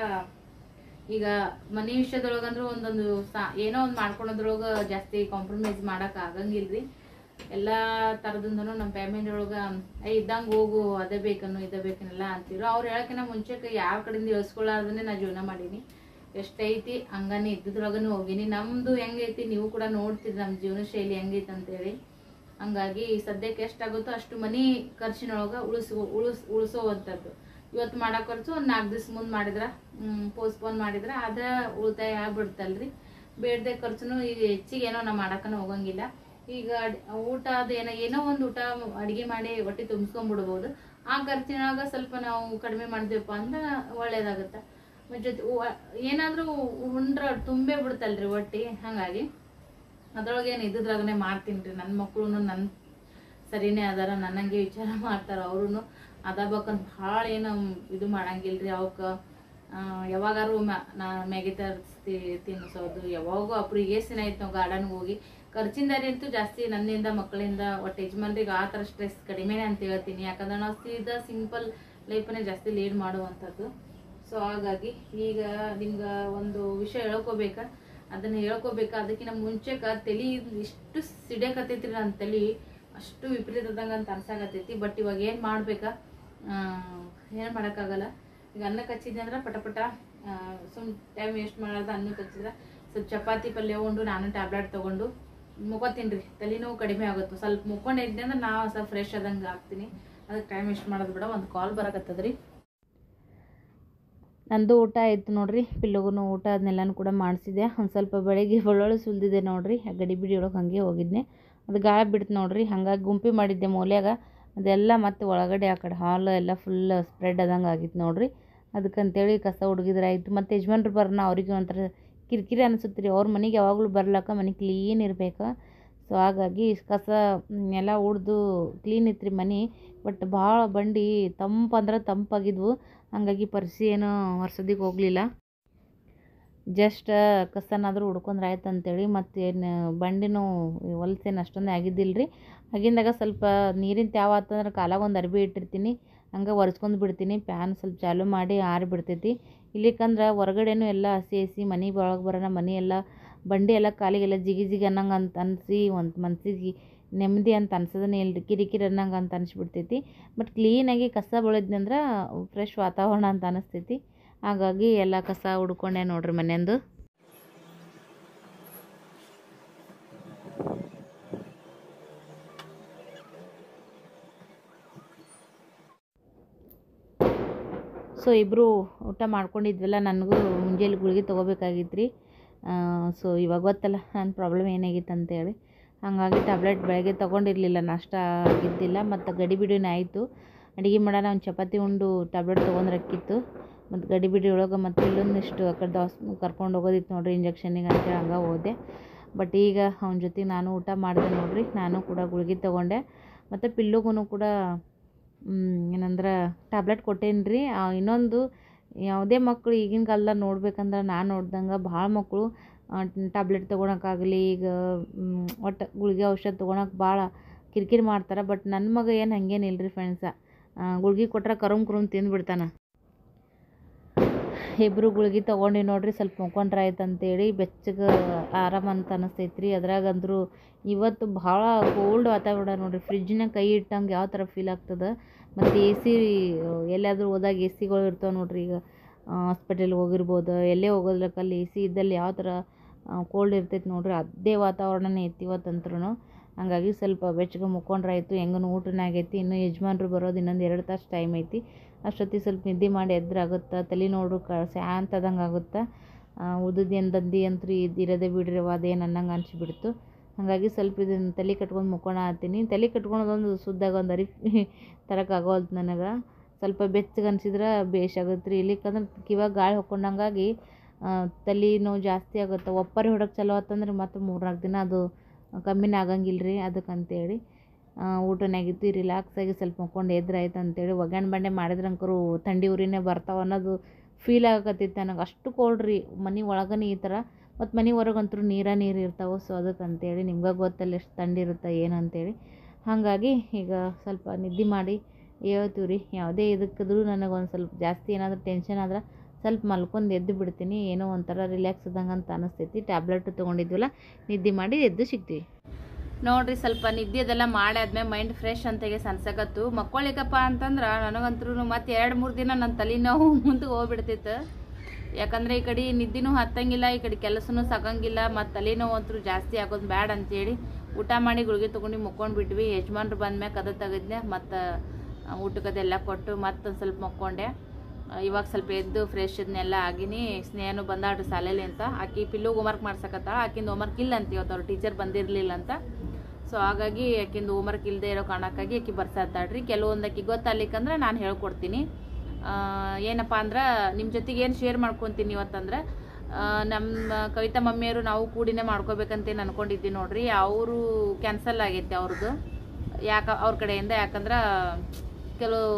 ಈಗ ಮನೆ ವಿಷಯದೊಳಗಂದ್ರೂ ಒಂದೊಂದು ಏನೋ ಒಂದು ಮಾಡ್ಕೊಳೋದ್ರೊಳಗೆ ಜಾಸ್ತಿ ಕಾಂಪ್ರಮೈಸ್ ಮಾಡೋಕೆ ಆಗಂಗಿಲ್ರಿ. ಎಲ್ಲ ಥರದಿಂದನೂ ನಮ್ಮ ಫ್ಯಾಮಿಲಿ ಒಳಗೆ ಇದ್ದಂಗೆ ಹೋಗು, ಅದೇ ಬೇಕನ್ನು ಇದೇ ಬೇಕನ್ನೆಲ್ಲ ಅಂತಿದ್ರು. ಅವ್ರು ಹೇಳೋಕ್ಕಿಂತ ಮುಂಚೆಗೆ ಯಾವ ಕಡೆಯಿಂದ ಇಳಿಸ್ಕೊಳ್ಳೋದನ್ನೇ ನಾನು ಜೀವನ ಮಾಡೀನಿ. ಎಷ್ಟೈತಿ ಹಂಗನೇ ಇದ್ದಿದ್ರೊಳಗನು ಹೋಗೀನಿ. ನಮ್ಮದು ಹೆಂಗೈತಿ ನೀವು ಕೂಡ ನೋಡ್ತಿದ್ರಿ ನಮ್ಮ ಜೀವನ ಶೈಲಿ ಹೆಂಗೈತೆ ಅಂತೇಳಿ. ಹಂಗಾಗಿ ಸದ್ಯಕ್ಕೆ ಎಷ್ಟಾಗುತ್ತೋ ಅಷ್ಟು ಮನೆ ಖರ್ಚಿನೊಳಗೆ ಉಳಿಸೋವಂಥದ್ದು. ಇವತ್ತು ಮಾಡೋ ಖರ್ಚು ಒಂದು 4 ದಿವಸ ಮುಂದೆ ಮಾಡಿದ್ರೆ, ಪೋಸ್ಟ್ಪೋನ್ ಮಾಡಿದ್ರೆ ಅದ ಉಳಿತಾಯ ಆಗ್ಬಿಡ್ತಲ್ರಿ. ಬೇಡದೆ ಖರ್ಚುನು ಈಗ ಹೆಚ್ಚಿಗೆ ಏನೋ ನಾವು ಮಾಡೋಕ್ಕೂ ಹೋಗಂಗಿಲ್ಲ. ಈಗ ಊಟ ಅದು ಏನೋ ಒಂದು ಊಟ ಅಡುಗೆ ಮಾಡಿ ಹೊಟ್ಟೆ ತುಂಬಿಸ್ಕೊಂಡ್ಬಿಡ್ಬೋದು. ಆ ಖರ್ಚಿನಾಗ ಸ್ವಲ್ಪ ನಾವು ಕಡಿಮೆ ಮಾಡಿದ್ವಪ್ಪ ಅಂದ್ರೆ ಒಳ್ಳೇದಾಗುತ್ತೆ. ಜೊತೆ ಏನಾದರೂ ಉಂಡ್ರೆ ತುಂಬೇ ಬಿಡ್ತಲ್ರಿ ಹೊಟ್ಟೆ. ಹಾಗಾಗಿ ಅದ್ರೊಳಗೆ ಏನು ಇದ್ದಿದ್ರಾಗನೇ ಮಾಡ್ತೀನಿ ರೀ. ನನ್ನ ಮಕ್ಕಳು ನನ್ನ ಸರಿನೇ ಅದಾರ, ನನ್ನಂಗೆ ವಿಚಾರ ಮಾಡ್ತಾರೆ. ಅವ್ರೂ ಅದಬೇಕಂತ ಭಾಳ ಏನು ಇದು ಮಾಡಂಗಿಲ್ರಿ. ಅವಕ್ಕೆ ಯಾವಾಗಾರು ಮ್ಯಾಗಿ ತರಿಸ್ತಿ ತಿನ್ನಿಸೋದು, ಯಾವಾಗೂ ಅಪ್ರಿಗೆ ದಿನ ಆಯ್ತು ನಾವು ಗಾರ್ಡನ್ಗೆ ಹೋಗಿ. ಖರ್ಚಿಂದಾರಿ ಅಂತೂ ಜಾಸ್ತಿ ನನ್ನಿಂದ ಮಕ್ಕಳಿಂದ ಒಟ್ಟು ಯಜಮಾನ್ರಿಗೆ ಆ ಥರ ಸ್ಟ್ರೆಸ್ ಕಡಿಮೆನೇ ಅಂತ ಹೇಳ್ತೀನಿ. ಯಾಕಂದ್ರೆ ನಾವು ಸೀದಾ ಸಿಂಪಲ್ ಲೈಫನ್ನೇ ಜಾಸ್ತಿ ಲೀಡ್ ಮಾಡುವಂಥದ್ದು. ಸೊ ಹಾಗಾಗಿ ಈಗ ನಿಮ್ಗೆ ಒಂದು ವಿಷಯ ಹೇಳ್ಕೋಬೇಕಾ, ಅದನ್ನು ಹೇಳ್ಕೋಬೇಕಾ. ಅದಕ್ಕಿಂತ ಮುಂಚೆಗೆ ತಲೆ ಇಷ್ಟು ಸಿಡಿಯಕತ್ತೈತಿ ನನ್ನ ತಲೆ, ಅಷ್ಟು ವಿಪರೀತದಂಗೆ ಅಂತ ಅನ್ಸಾಕತ್ತೈತಿ. ಬಟ್ ಇವಾಗ ಏನು ಮಾಡ್ಬೇಕಾ, ಏನು ಮಾಡೋಕ್ಕಾಗಲ್ಲ. ಈಗ ಅನ್ನಕ್ಕೆ ಹಚ್ಚಿದ್ದೆ ಅಂದ್ರೆ ಪಟ ಸುಮ್ಮನೆ ಟೈಮ್ ವೇಸ್ಟ್ ಮಾಡೋದು. ಅನ್ನಕ್ಕೆ ಹಚ್ಚಿದ್ರೆ ಸ್ವಲ್ಪ ಚಪಾತಿ ಪಲ್ಯ ಉಂಡು ನಾನು ಟ್ಯಾಬ್ಲೆಟ್ ತೊಗೊಂಡು ಮುಕ್ಕೋತೀನಿ ರೀ. ತಲೆನೋವು ಕಡಿಮೆ ಆಗುತ್ತೆ. ಸ್ವಲ್ಪ ಮುಕ್ಕೊಂಡಿದ್ದೆ ಅಂದ್ರೆ ನಾವು ಸ್ವಲ್ಪ ಫ್ರೆಶ್ ಆದಂಗೆ ಆಗ್ತೀನಿ. ಅದಕ್ಕೆ ಟೈಮ್ ವೇಸ್ಟ್ ಮಾಡೋದು ಬೇಡ. ಒಂದು ಕಾಲ್ ಬರಕತ್ತದ ರೀ. ನಂದು ಊಟ ಆಯಿತು ನೋಡಿರಿ. ಪಿಲ್ಲುಗೂ ಊಟ ಅದನ್ನೆಲ್ಲನೂ ಕೂಡ ಮಾಡಿಸಿದೆ. ಒಂದು ಸ್ವಲ್ಪ ಬೆಳಗ್ಗೆ ಬೆಳ್ಳುಳ್ಳಿ ಸುಲಿದಿದೆ ನೋಡಿರಿ. ಗಡಿ ಬಿಡಿ ಒಳಗೆ ಹಾಗೆ ಹೋಗಿದ್ನೆ. ಅದು ಗಾಳಿ ಬಿಡ್ತು ನೋಡಿರಿ. ಹಾಗಾಗಿ ಗುಂಪಿ ಮಾಡಿದ್ದೆ ಮೂಲ್ಯಾಗ. ಅದೆಲ್ಲ ಮತ್ತು ಒಳಗಡೆ ಆ ಕಡೆ ಹಾಲು ಎಲ್ಲ ಫುಲ್ ಸ್ಪ್ರೆಡ್ ಆದಂಗೆ ಆಗಿತ್ತು ನೋಡಿರಿ. ಅದಕ್ಕಂತೇಳಿ ಕಸ ಹುಡುಗಿದ್ರೆ ಆಯಿತು. ಮತ್ತು ಯಜಮಾನ್ರು ಬರೋಣ ಅವ್ರಿಗೆ ಒಂಥರ ಕಿರಿಕಿರಿ ಅನಿಸುತ್ತೆ ರೀ. ಅವ್ರ ಮನೆಗೆ ಯಾವಾಗಲೂ ಬರ್ಲಕ್ಕ ಮನೆ ಕ್ಲೀನ್ ಇರಬೇಕು. ಸೊ ಹಾಗಾಗಿ ಕಸ ಎಲ್ಲ ಹೊಡ್ದು ಕ್ಲೀನ್ ಇತ್ತು ರೀ ಮನೆ. ಬಟ್ ಭಾಳ ಬಂಡಿ ತಂಪಂದ್ರೆ ತಂಪಾಗಿದ್ವು. ಹಾಗಾಗಿ ಪರಿಸಿ ಏನೋ ಒರ್ಸೋದಕ್ಕೆ ಹೋಗಲಿಲ್ಲ. ಜಸ್ಟ್ ಕಸನಾದರೂ ಹುಡ್ಕೊಂಡ್ರೆ ಆಯ್ತು ಅಂತೇಳಿ. ಮತ್ತೇನು ಬಂಡಿನೂ ಹೊಲ್ಸೇನು ಅಷ್ಟೊಂದು ಆಗಿದ್ದಿಲ್ಲ ರೀ. ಆಗಿಂದಾಗ ಸ್ವಲ್ಪ ನೀರಿನ ತ್ಯಾವ ಆತಂದ್ರೆ ಕಾಲಾಗ ಒಂದು ಅರ್ಬಿ ಇಟ್ಟಿರ್ತೀನಿ. ಹಂಗೆ ಒರೆಸ್ಕೊಂಡು ಬಿಡ್ತೀನಿ. ಪ್ಯಾನ್ ಸ್ವಲ್ಪ ಚಾಲು ಮಾಡಿ ಆರಿ ಬಿಡ್ತೈತಿ. ಇಲ್ಲಿಕಂದ್ರೆ ಹೊರಗಡೆನೂ ಎಲ್ಲ ಹಸಿ ಮನೆ ಒಳಗೆ ಬರೋಣ. ಮನೆ ಎಲ್ಲ ಬಂಡಿ ಎಲ್ಲ ಕಾಲಿಗೆಲ್ಲ ಜಿಗಿ ಅನ್ನಂಗೆ ಅಂತ ಅನಿಸಿ ಒಂದು ಮನ್ಸಿಗೆ ನೆಮ್ಮದಿ ಅಂತ ಅನ್ಸೋದನ್ನೇ ಇಲ್ರಿ. ಕಿರಿಕಿರಿ ಅನ್ನಂಗೆ ಅಂತ ಅನಿಸ್ಬಿಡ್ತೈತಿ. ಬಟ್ ಕ್ಲೀನಾಗಿ ಕಸ ಬೆಳೆದ್ನಂದ್ರೆ ಫ್ರೆಶ್ ವಾತಾವರಣ ಅಂತ ಅನಿಸ್ತೈತಿ. ಹಾಗಾಗಿ ಎಲ್ಲ ಕಸ ಹುಡ್ಕೊಂಡೆ ನೋಡ್ರಿ ಮನೆಯಂದು. ಸೊ ಇಬ್ಬರು ಊಟ ಮಾಡ್ಕೊಂಡಿದ್ವಲ್ಲ. ನನಗೂ ಮುಂಜಾನೆ ಗುಳಿಗೆ ತೊಗೋಬೇಕಾಗಿತ್ತು ರೀ. ಸೊ ಇವಾಗ ಗೊತ್ತಲ್ಲ ನನ್ನ ಪ್ರಾಬ್ಲಮ್ ಏನಾಗಿತ್ತು ಅಂತೇಳಿ. ಹಾಗಾಗಿ ಟ್ಯಾಬ್ಲೆಟ್ ಬೆಳಗ್ಗೆ ತೊಗೊಂಡಿರಲಿಲ್ಲ. ನಾಷ್ಟ ಆಗಿದ್ದಿಲ್ಲ. ಮತ್ತು ಗಡಿಬಿಡಿನೇ ಆಯಿತು. ಅಡುಗೆ ಮಾಡೋಣ ಒಂದು ಚಪಾತಿ ಉಂಡು ಟ್ಯಾಬ್ಲೆಟ್ ತೊಗೊಂಡ್ರಕ್ಕಿತ್ತು. ಮತ್ತು ಗಡಿಬಿಡಿ ಒಳಗೆ ಮತ್ತು ಇಲ್ಲೊಂದಿಷ್ಟು ಆ ಕಡೆ ಕರ್ಕೊಂಡು ಹೋಗೋದಿತ್ತು ನೋಡಿರಿ ಇಂಜೆಕ್ಷನಿಗೆ ಅಂತೇಳಿ ಹಂಗೆ ಹೋದೆ. ಬಟ್ ಈಗ ಅವನ ಜೊತೆ ನಾನು ಊಟ ಮಾಡಿದೆ ನೋಡಿರಿ. ನಾನು ಕೂಡ ಗುಳಿಗೆ ತೊಗೊಂಡೆ. ಮತ್ತು ಪಿಲ್ಲುಗೂ ಕೂಡ ಏನಂದ್ರೆ ಟ್ಯಾಬ್ಲೆಟ್ ಕೊಟ್ಟೇನಿ ರೀ. ಇನ್ನೊಂದು ಯಾವುದೇ ಮಕ್ಕಳು ಈಗಿನ ಕಾಲದಾಗ ನೋಡ್ಬೇಕಂದ್ರೆ ನಾನು ನೋಡ್ದಂಗೆ ಭಾಳ ಮಕ್ಕಳು ಟ್ಯಾಬ್ಲೆಟ್ ತೊಗೊಳಕ್ಕಾಗಲಿ ಈಗ ಒಟ್ಟು ಗುಳಿಗೆ ಔಷಧ ತೊಗೊಳಕ್ಕೆ ಭಾಳ ಕಿರಿಕಿರಿ ಮಾಡ್ತಾರೆ. ಬಟ್ ನನ್ನ ಮಗ ಏನು ಹಂಗೇನಿಲ್ಲ ರೀ ಫ್ರೆಂಡ್ಸ. ಗುಳ್ಗೆ ಕೊಟ್ರೆ ಕರುಮ್ ತಿಂದುಬಿಡ್ತಾನೆ. ಇಬ್ಬರು ಗುಳ್ಗೆ ತೊಗೊಂಡು ನೋಡಿರಿ. ಸ್ವಲ್ಪ ಮುಕ್ಕೊಂಡ್ರೆ ಆಯ್ತು ಅಂತೇಳಿ ಬೆಚ್ಚಗೆ ಆರಾಮ ಅಂತ ಅನಿಸ್ತೈತೆ ರೀ. ಅದ್ರಾಗಂದ್ರೂ ಇವತ್ತು ಭಾಳ ಕೋಲ್ಡ್ ವಾತಾವರಣ ನೋಡಿರಿ. ಫ್ರಿಜ್ನಾಗ ಕೈ ಇಟ್ಟಂಗೆ ಯಾವ ಥರ ಫೀಲ್ ಆಗ್ತದೆ. ಮತ್ತು ಎ ಸಿ ಎಲ್ಲಾದರೂ ಹೋದಾಗ ಎ ಸಿಗಳು ಇರ್ತಾವೆ ನೋಡಿರಿ. ಈಗ ಹಾಸ್ಪಿಟಲ್ಗೆ ಹೋಗಿರ್ಬೋದು, ಎಲ್ಲೇ ಹೋಗೋದ್ರಕ್ಕಲ್ಲಿ ಎ ಸಿ ಇದ್ದಲ್ಲಿ ಯಾವ ಥರ ಕೋಲ್ಡ್ ಇರ್ತೈತೆ ನೋಡಿರಿ. ಅದೇ ವಾತಾವರಣನೇ ಇತ್ತು ಇವತ್ತಂತ್ರೂ. ಹಾಗಾಗಿ ಸ್ವಲ್ಪ ಬೆಚ್ಚಗೆ ಮುಕ್ಕೊಂಡ್ರೆ ಆಯಿತು. ಹೆಂಗೂ ಊಟನೇ ಆಗೈತಿ. ಇನ್ನು ಯಜಮಾನ್ರು ಬರೋದು ಇನ್ನೊಂದು 2 ತಾಸು ಟೈಮ್ ಐತಿ. ಅಷ್ಟೊತ್ತಿಗೆ ಸ್ವಲ್ಪ ನಿದ್ದೆ ಮಾಡಿ ಎದ್ರಾಗುತ್ತೆ. ತಲೆ ನೋಡು ಶಾಂತ ಆದಂಗೆ ಆಗುತ್ತೆ. ಉಳಿದಿದ್ದೇನು ದಂಧಿ ಅಂತೂ ಇರೋದೇ ಬಿಡ್ರಿ ಅದೇನು ಅನ್ನಂಗೆ ಅನಿಸ್ಬಿಡ್ತು. ಹಾಗಾಗಿ ಸ್ವಲ್ಪ ಇದನ್ನು ತಲೆ ಕಟ್ಕೊಂಡು ಮುಕ್ಕೋಣ ಹತ್ತೀನಿ. ತಲೆ ಕಟ್ಕೊಳೋದೊಂದು ಸುದ್ದಾಗ ಒಂದು ಅರಿವಿ ತರೋಕ್ಕಾಗೋಲ್ತು ನನಗೆ. ಸ್ವಲ್ಪ ಬೆಚ್ಚಗೆ ಅನಿಸಿದ್ರೆ ಬೇಷಾಗುತ್ತೆ ರೀ. ಇಲ್ಲಿಕಂದ್ರೆ ಕಿವಾಗ ಗಾಳಿ ಹೊಕ್ಕೊಂಡಂಗಾಗಿ ತಲೆ ನೋವು ಜಾಸ್ತಿ ಆಗುತ್ತೆ. ಒಪ್ಪರಿ ಹೊಡೋಕೆ ಚಲೋ ಆತಂದ್ರೆ ಮತ್ತು 3-4 ದಿನ ಅದು ಕಮ್ಮಿನೇ ಆಗಂಗಿಲ್ಲ ರೀ. ಅದಕ್ಕಂತೇಳಿ ಊಟನಾಗಿತ್ತು ರಿಲ್ಯಾಕ್ಸ್ ಆಗಿ ಸ್ವಲ್ಪ ಮುಕ್ಕೊಂಡು ಎದ್ರಾಯ್ತು ಅಂತೇಳಿ. ಒಗ್ಗರಣೆ ಬಂಡೆ ಮಾಡಿದ್ರಂಕರು ಥಂಡಿ ಉರಿನೇ ಬರ್ತಾವೆ ಅನ್ನೋದು ಫೀಲ್ ಆಗಕತ್ತಿತ್ತು ನನಗೆ. ಅಷ್ಟು ಕೋಲ್ಡ್ ರೀ ಮನೆ ಒಳಗನೇ ಈ ಥರ. ಮತ್ತು ಮನೆ ಹೊರಗಂತೂ ನೀರು ಇರ್ತಾವೆ. ಸೊ ಅದಕ್ಕಂತೇಳಿ ನಿಮ್ಗೆ ಗೊತ್ತಲ್ಲ ಎಷ್ಟು ಥಂಡಿರುತ್ತೆ ಏನು ಅಂತೇಳಿ. ಹಾಗಾಗಿ ಈಗ ಸ್ವಲ್ಪ ನಿದ್ದೆ ಮಾಡಿ ಹೇಳ್ತೀವಿ ರೀ. ಯಾವುದೇ ಇದಕ್ಕಿದ್ರೂ ನನಗೊಂದು ಸ್ವಲ್ಪ ಜಾಸ್ತಿ ಏನಾದರೂ ಟೆನ್ಷನ್ ಆದ್ರೆ ಸ್ವಲ್ಪ ಮಲ್ಕೊಂಡು ಎದ್ದು ಬಿಡ್ತೀನಿ. ಏನೋ ಒಂಥರ ರಿಲ್ಯಾಕ್ಸ್ ಆದಂಗೆ ಅಂತ ಅನಿಸ್ತೈತಿ. ಟ್ಯಾಬ್ಲೆಟ್ ತೊಗೊಂಡಿದ್ವಲ್ಲ, ನಿದ್ದೆ ಮಾಡಿ ಎದ್ದು ಸಿಗ್ತೀವಿ ನೋಡಿರಿ. ಸ್ವಲ್ಪ ನಿದ್ದೆ ಅದೆಲ್ಲ ಮಾಡಿ ಆದ್ಮೇಲೆ ಮೈಂಡ್ ಫ್ರೆಶ್ ಅಂತಾಗೆ ಅನ್ಸಕತ್ತು. ಮಕ್ಕೊಳಿಕಪ್ಪ ಅಂತಂದ್ರೆ ನನಗಂತೂ ಮತ್ತೆ 2-3 ದಿನ ನನ್ನ ತಲೆನೋವು ಮುಂದೆ ಹೋಗ್ಬಿಡ್ತೈತೆ. ಯಾಕಂದರೆ ಈ ಕಡೆ ನಿದ್ದೆನೂ ಹತ್ತಂಗಿಲ್ಲ, ಈ ಕಡೆ ಕೆಲಸನೂ ಸಾಕಂಗಿಲ್ಲ. ಮತ್ತು ತಲೆನೋವು ಅಂತೂ ಜಾಸ್ತಿ ಆಗೋದು ಬ್ಯಾಡ ಅಂತೇಳಿ ಊಟ ಮಾಡಿ ಗುಳಿಗೆ ತೊಗೊಂಡು ಮುಕ್ಕೊಂಡು ಬಿಟ್ವಿ. ಯಜಮಾನ್ರು ಬಂದ್ಮ್ಯಾಗ ಕದ ತೆಗೆದ್ನೆ. ಮತ್ತು ಊಟಕ್ಕದೆಲ್ಲ ಕೊಟ್ಟು ಮತ್ತೊಂದು ಸ್ವಲ್ಪ ಮಕ್ಕೊಂಡೆ. ಇವಾಗ ಸ್ವಲ್ಪ ಎದ್ದು ಫ್ರೆಶ್ ಇದನ್ನೆಲ್ಲ ಆಗಿನಿ. ಸ್ನೇಹನೂ ಬಂದಾಡ್ರಿ ಶಾಲೆಯಲ್ಲಿ ಅಂತ. ಆಕಿ ಪಿಲ್ಲುಗೆ ಹೋಮ್ವರ್ಕ್ ಮಾಡ್ಸಕತ್ತಾಳ. ಆಕಿಂದು ಹೋಮ್ವರ್ಕ್ ಇಲ್ಲ ಅಂತ ಇವತ್ತು ಅವ್ರ ಟೀಚರ್ ಬಂದಿರಲಿಲ್ಲ ಅಂತ. ಸೊ ಹಾಗಾಗಿ ಆಕಿಂದು ಹೋಮ್ವರ್ಕ್ ಇಲ್ಲದೆ ಇರೋ ಕಾರಣಕ್ಕಾಗಿ ಆಕಿ ಬರ್ಸಾತಾಳ್ರಿ. ಕೆಲವೊಂದು ಆಕಿ ಗೊತ್ತಾಗ್ಲಿಕ್ಕಂದ್ರೆ ನಾನು ಹೇಳ್ಕೊಡ್ತೀನಿ. ಏನಪ್ಪ ಅಂದ್ರೆ ನಿಮ್ಮ ಜೊತೆಗೆ ಏನು ಶೇರ್ ಮಾಡ್ಕೊತೀನಿ ಇವತ್ತಂದ್ರೆ, ನಮ್ಮ ಕವಿತಾ ಮಮ್ಮಿಯವರು ನಾವು ಕೂಡಿನೇ ಮಾಡ್ಕೋಬೇಕಂತೇನು ಅನ್ಕೊಂಡಿದ್ವಿ ನೋಡ್ರಿ. ಅವರು ಕ್ಯಾನ್ಸಲ್ ಆಗೈತೆ ಅವ್ರದ್ದು. ಅವ್ರ ಕಡೆಯಿಂದ. ಯಾಕಂದ್ರೆ ಕೆಲವು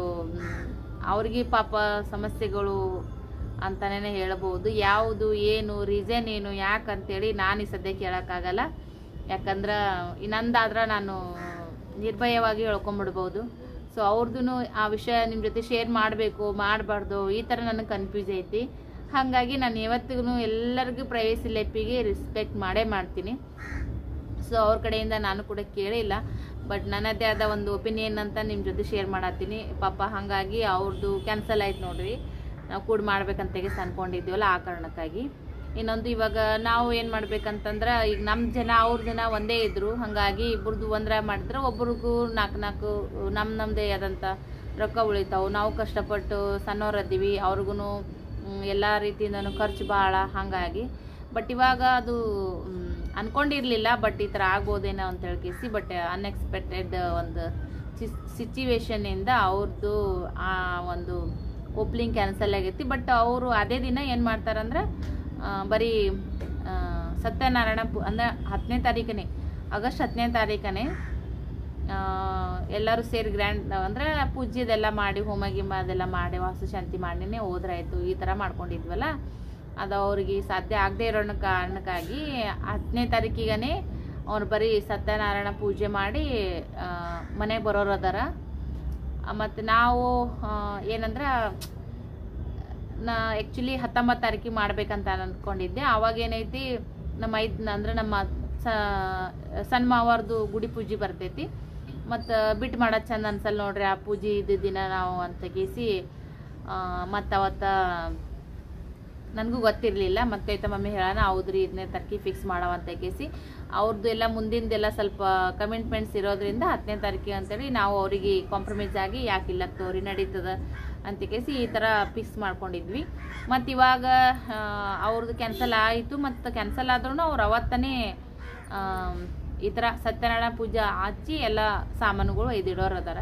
ಅವ್ರಿಗೆ ಪಾಪ ಸಮಸ್ಯೆಗಳು ಅಂತಲೇ ಹೇಳ್ಬೋದು. ಯಾವುದು ಏನು ರೀಸನ್ ಏನು ಯಾಕಂತೇಳಿ ನಾನು ಈ ಸದ್ಯಕ್ಕೆ ಹೇಳೋಕ್ಕಾಗಲ್ಲ. ಯಾಕಂದ್ರೆ ಇನ್ನೊಂದಾದ್ರೆ ನಾನು ನಿರ್ಭಯವಾಗಿ ಹೇಳ್ಕೊಂಬಿಡ್ಬೋದು. ಸೊ ಅವ್ರದ್ದು ಆ ವಿಷಯ ನಿಮ್ಮ ಜೊತೆ ಶೇರ್ ಮಾಡಬೇಕು ಮಾಡಬಾರ್ದು ಈ ಥರ ನನಗೆ ಕನ್ಫ್ಯೂಸ್ ಐತಿ. ಹಾಗಾಗಿ ನಾನು ಯಾವತ್ತಿಗೂ ಎಲ್ಲರಿಗೂ ಪ್ರೈವೇಸಿ ಲೈಫಿಗೆ ರೆಸ್ಪೆಕ್ಟ್ ಮಾಡೇ ಮಾಡ್ತೀನಿ. ಸೊ ಅವ್ರ ಕಡೆಯಿಂದ ನಾನು ಕೂಡ ಕೇಳಿಲ್ಲ. ಬಟ್ ನನ್ನದೇ ಆದ ಒಂದು ಒಪಿನಿಯನ್ ಅಂತ ನಿಮ್ಮ ಜೊತೆ ಶೇರ್ ಮಾಡತ್ತೀನಿ ಪಾಪ. ಹಾಗಾಗಿ ಅವ್ರದ್ದು ಕ್ಯಾನ್ಸಲ್ ಆಯ್ತು ನೋಡ್ರಿ. ನಾವು ಕೂಡ ಮಾಡ್ಬೇಕಂತ ಅನ್ಕೊಂಡಿದ್ದೀವಲ್ಲ, ಆ ಕಾರಣಕ್ಕಾಗಿ. ಇನ್ನೊಂದು ಇವಾಗ ನಾವು ಏನು ಮಾಡ್ಬೇಕಂತಂದ್ರೆ, ಈಗ ನಮ್ಮ ಜನ ಅವ್ರ ಜನ ಒಂದೇ ಇದ್ದರು, ಹಾಗಾಗಿ ಇಬ್ಬರದು ಒಂದರ ಮಾಡಿದ್ರೆ ಒಬ್ರಿಗೂ ನಾಲ್ಕು ನಮ್ಮದೇ ಆದಂಥ ರೊಕ್ಕ ಉಳಿತಾವೆ. ನಾವು ಕಷ್ಟಪಟ್ಟು ಸಣ್ಣವ್ರದ್ದೀವಿ, ಅವ್ರಿಗೂ ಎಲ್ಲ ರೀತಿಯಿಂದನೂ ಖರ್ಚು ಭಾಳ. ಹಾಗಾಗಿ ಬಟ್ ಇವಾಗ ಅದು ಅಂದ್ಕೊಂಡಿರಲಿಲ್ಲ, ಬಟ್ ಈ ಥರ ಆಗ್ಬೋದೇನೋ ಅಂತ ಹೇಳ್ಕೇಸಿ, ಬಟ್ ಅನ್ಎಕ್ಸ್ಪೆಕ್ಟೆಡ್ ಒಂದು ಸಿಚುವೇಶನಿಂದ ಅವ್ರದ್ದು ಆ ಒಂದು ಓಪ್ನಿಂಗ್ ಕ್ಯಾನ್ಸಲ್ ಆಗೈತಿ. ಬಟ್ ಅವರು ಅದೇ ದಿನ ಏನು ಮಾಡ್ತಾರಂದ್ರೆ, ಬರೀ ಸತ್ಯನಾರಾಯಣ ಅಂದರೆ 10ನೇ ತಾರೀಕನೇ, ಆಗಸ್ಟ್ 10ನೇ ತಾರೀಕನೇ ಎಲ್ಲರೂ ಸೇರಿ ಗ್ರ್ಯಾಂಡ್ ಅಂದರೆ ಪೂಜೆದೆಲ್ಲ ಮಾಡಿ, ಹೋಮ ಗಿಮ ಅದೆಲ್ಲ ಮಾಡಿ, ವಾಸ್ತು ಶಾಂತಿ ಮಾಡಿನೇ ಹೋದ್ರಾಯ್ತು. ಈ ಥರ ಮಾಡ್ಕೊಂಡಿದ್ವಲ್ಲ, ಅದು ಅವ್ರಿಗೆ ಸಾಧ್ಯ ಆಗದೆ ಇರೋ ಕಾರಣಕ್ಕಾಗಿ 10ನೇ ತಾರೀಕಿಗೇ ಅವ್ರು ಬರೀ ಸತ್ಯನಾರಾಯಣ ಪೂಜೆ ಮಾಡಿ ಮನೆಗೆ ಬರೋರು ಅದಾರ. ಮತ್ತು ನಾವು ಏನಂದ್ರೆ, ಆ್ಯಕ್ಚುಲಿ 19 ತಾರೀಕಿಗೆ ಮಾಡ್ಬೇಕಂತ ಅಂದ್ಕೊಂಡಿದ್ದೆ. ಆವಾಗ ಏನೈತಿ, ನಮ್ಮ ಸಣ್ಣ ಮಾವರ್ದು ಗುಡಿ ಪೂಜೆ ಬರ್ತೈತಿ. ಮತ್ತು ಬಿಟ್ಟು ಮಾಡೋದು ಚಂದ ಅನ್ಸಲ್ಲ ನೋಡ್ರಿ ಆ ಪೂಜೆ ಇದ್ದ ದಿನ ನಾವು ಅಂತ ಕೇಸಿ. ಮತ್ತು ಅವತ್ತು ನನಗೂ ಗೊತ್ತಿರಲಿಲ್ಲ. ಮತ್ತು ಕೈತ ಮಮ್ಮಿ ಹೇಳೋಣ, ಹೌದ್ರಿ 5ನೇ ತಾರೀಕಿಗೆ ಫಿಕ್ಸ್ ಮಾಡವಂತ ಕೇಸಿ. ಅವ್ರದ್ದು ಎಲ್ಲ ಮುಂದಿಂದೆಲ್ಲ ಸ್ವಲ್ಪ ಕಮಿಟ್ಮೆಂಟ್ಸ್ ಇರೋದ್ರಿಂದ 10ನೇ ತಾರೀಕಿಗೆ ಅಂತೇಳಿ ನಾವು ಅವರಿಗೆ ಕಾಂಪ್ರಮೈಸ್ ಆಗಿ, ಯಾಕಿಲ್ಲ ತೋರಿ ನಡೀತದ ಅಂತ ಕೇಸಿ ಈ ಥರ ಫಿಕ್ಸ್ ಮಾಡ್ಕೊಂಡಿದ್ವಿ. ಮತ್ತು ಇವಾಗ ಅವ್ರದ್ದು ಕ್ಯಾನ್ಸಲ್ ಆಯಿತು. ಮತ್ತು ಕ್ಯಾನ್ಸಲ್ ಆದ್ರೂ ಅವ್ರು ಅವತ್ತನೇ ಈ ಥರ ಸತ್ಯನಾರಾಯಣ ಪೂಜೆ ಹಚ್ಚಿ ಎಲ್ಲ ಸಾಮಾನುಗಳು ಒಯ್ದಿಡೋರು ಅದಾರ.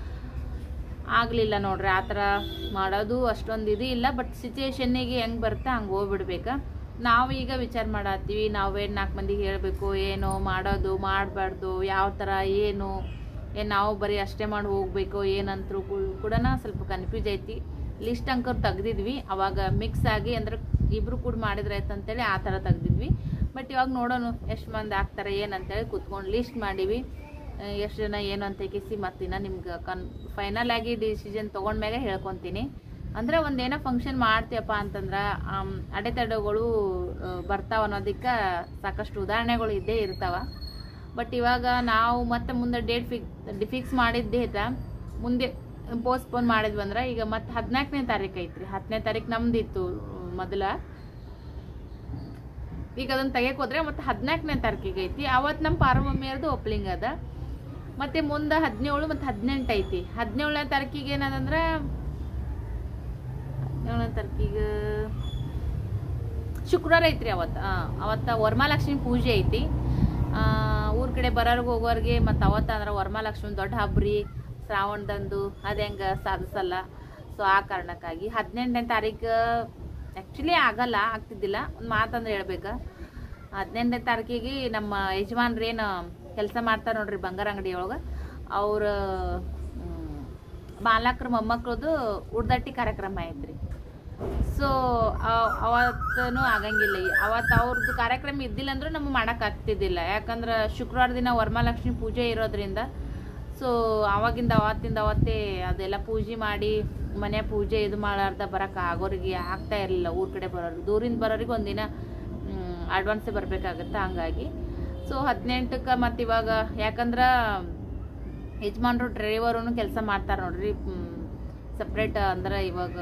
ಆಗಲಿಲ್ಲ ನೋಡ್ರಿ ಆ ಥರ ಮಾಡೋದು, ಅಷ್ಟೊಂದು ಇದು ಇಲ್ಲ. ಬಟ್ ಸಿಚುವೇಶನ್ನಿಗೆ ಹೆಂಗೆ ಬರುತ್ತೆ ಹಂಗೆ ಹೋಗ್ಬಿಡ್ಬೇಕು. ನಾವು ಈಗ ವಿಚಾರ ಮಾಡತ್ತೀವಿ, ನಾವೇನು 4 ಮಂದಿಗೆ ಹೇಳಬೇಕು, ಏನು ಮಾಡೋದು ಮಾಡಬಾರ್ದು, ಯಾವ ಥರ ಏನು ನಾವು ಬರೀ ಅಷ್ಟೇ ಮಾಡಿ ಹೋಗಬೇಕು ಏನಂತರೂ ಕೂಡ ಸ್ವಲ್ಪ ಕನ್ಫ್ಯೂಸ್ ಐತಿ. ಲಿಸ್ಟ್ ಅಂಕರ್ ತೆಗ್ದಿದ್ವಿ ಅವಾಗ ಮಿಕ್ಸ್ ಆಗಿ, ಅಂದ್ರೆ ಇಬ್ಬರು ಕೂಡ ಮಾಡಿದ್ರಾಯ್ತು ಅಂತೇಳಿ ಆ ಥರ ತೆಗ್ದಿದ್ವಿ. ಬಟ್ ಇವಾಗ ನೋಡೋಣ ಎಷ್ಟು ಮಂದಿ ಆಗ್ತಾರೆ ಏನಂತೇಳಿ ಕೂತ್ಕೊಂಡು ಲಿಸ್ಟ್ ಮಾಡೀವಿ. ಎಷ್ಟು ಜನ ಏನು ಅಂತ ಕೇಸಿ ಮತ್ತಿನ್ನ ನಿಮ್ಗೆ ಫೈನಲ್ ಆಗಿ ಡಿಸಿಷನ್ ತೊಗೊಂಡ್ಮ್ಯಾಗ ಹೇಳ್ಕೊತೀನಿ. ಅಂದರೆ ಒಂದೇನೋ ಫಂಕ್ಷನ್ ಮಾಡ್ತೀವಪ್ಪ ಅಂತಂದ್ರೆ ಅಡೆತಡೆಗಳು ಬರ್ತಾವ ಅನ್ನೋದಕ್ಕೆ ಸಾಕಷ್ಟು ಉದಾಹರಣೆಗಳು ಇದ್ದೇ ಇರ್ತಾವ. ಬಟ್ ಇವಾಗ ನಾವು ಮತ್ತೆ ಮುಂದೆ ಡೇಟ್ ಫಿಕ್ಸ್ ಮಾಡಿದ್ದೇ ಮುಂದೆ ಪೋಸ್ಟ್ಪೋನ್ ಮಾಡಿದ್ವಿ ಅಂದ್ರೆ, ಈಗ ಮತ್ತೆ 14ನೇ ತಾರೀಕು ಐತ್ರಿ. 10ನೇ ತಾರೀಕು ನಮ್ದಿತ್ತು ಮೊದಲ, ಈಗ ಅದನ್ನು ತೆಗೆಯಕ್ಕೆ ಹೋದ್ರೆ ಮತ್ತೆ 14ನೇ ತಾರೀಕಿಗೆ ಐತಿ. ಅವತ್ತು ನಮ್ಮ ಪಾರ್ವಮ್ಮಿಯರ್ದು ಓಪ್ನಿಂಗ್ ಅದ. ಮತ್ತು ಮುಂದೆ 17 ಮತ್ತು 18 ಐತಿ. 17ನೇ ತಾರೀಕಿಗೆ ಏನದಂದ್ರೆ, 17ನೇ ತಾರೀಕಿಗೆ ಶುಕ್ರವಾರ ಐತ್ರಿ. ಅವತ್ತು ವರಮಹಾಲಕ್ಷ್ಮಿ ಪೂಜೆ ಐತಿ. ಊರ ಕಡೆ ಬರೋರ್ಗೆ ಹೋಗೋರಿಗೆ ಮತ್ತು ಅವತ್ತು ಅಂದ್ರೆ ವರಮಹಾಲಕ್ಷ್ಮಿ ದೊಡ್ಡ ಹಬ್ಬರಿ, ಶ್ರಾವಣದಂದು ಅದು ಹೆಂಗೆ ಸಾಧಿಸಲ್ಲ. ಸೊ ಆ ಕಾರಣಕ್ಕಾಗಿ 18ನೇ ತಾರೀಕು ಆ್ಯಕ್ಚುಲಿ ಆಗ್ತಿದ್ದಿಲ್ಲ. ಒಂದು ಮಾತಂದ್ರೆ ಹೇಳ್ಬೇಕು, 18ನೇ ತಾರೀಕಿಗೆ ನಮ್ಮ ಯಜಮಾನ್ರೇನು ಕೆಲಸ ಮಾಡ್ತಾರೆ ನೋಡ್ರಿ ಬಂಗಾರ ಅಂಗಡಿ ಒಳಗೆ, ಅವ್ರ ಮಾಲಕ್ರ ಮೊಮ್ಮಕ್ಳದು ಉಡ್ದಟ್ಟಿ ಕಾರ್ಯಕ್ರಮ ಐತ್ರಿ. ಸೊ ಅವತ್ತೂ ಆಗಂಗಿಲ್ಲ. ಅವತ್ತು ಅವ್ರದ್ದು ಕಾರ್ಯಕ್ರಮ ಇದ್ದಿಲ್ಲ ಅಂದ್ರೂ ನಮಗೆ ಮಾಡೋಕ್ಕಾಗ್ತಿದ್ದಿಲ್ಲ. ಯಾಕಂದ್ರೆ ಶುಕ್ರವಾರ ದಿನ ವರಮಹಾಲಕ್ಷ್ಮಿ ಪೂಜೆ ಇರೋದ್ರಿಂದ. ಸೊ ಅವತ್ತಿಂದ ಅವತ್ತೇ ಅದೆಲ್ಲ ಪೂಜೆ ಮಾಡಿ ಮನೆ ಪೂಜೆ ಇದು ಮಾಡಾರ್ದ ಬರೋಕೆ ಆಗೋರಿಗೆ ಆಗ್ತಾ ಇರಲಿಲ್ಲ. ಊರ ಕಡೆ ಬರೋರಿಗೆ, ದೂರಿಂದ ಬರೋರಿಗೆ ಒಂದಿನ ಅಡ್ವಾನ್ಸೇ ಬರಬೇಕಾಗತ್ತೆ. ಹಂಗಾಗಿ ಸೊ 18ಕ್ಕೆ ಮತ್ತು ಇವಾಗ ಯಾಕಂದ್ರೆ ಯಜಮಾನ್ರು ಡ್ರೈವರು ಕೆಲಸ ಮಾಡ್ತಾರೆ ನೋಡ್ರಿ ಸಪ್ರೇಟ್. ಅಂದ್ರೆ ಇವಾಗ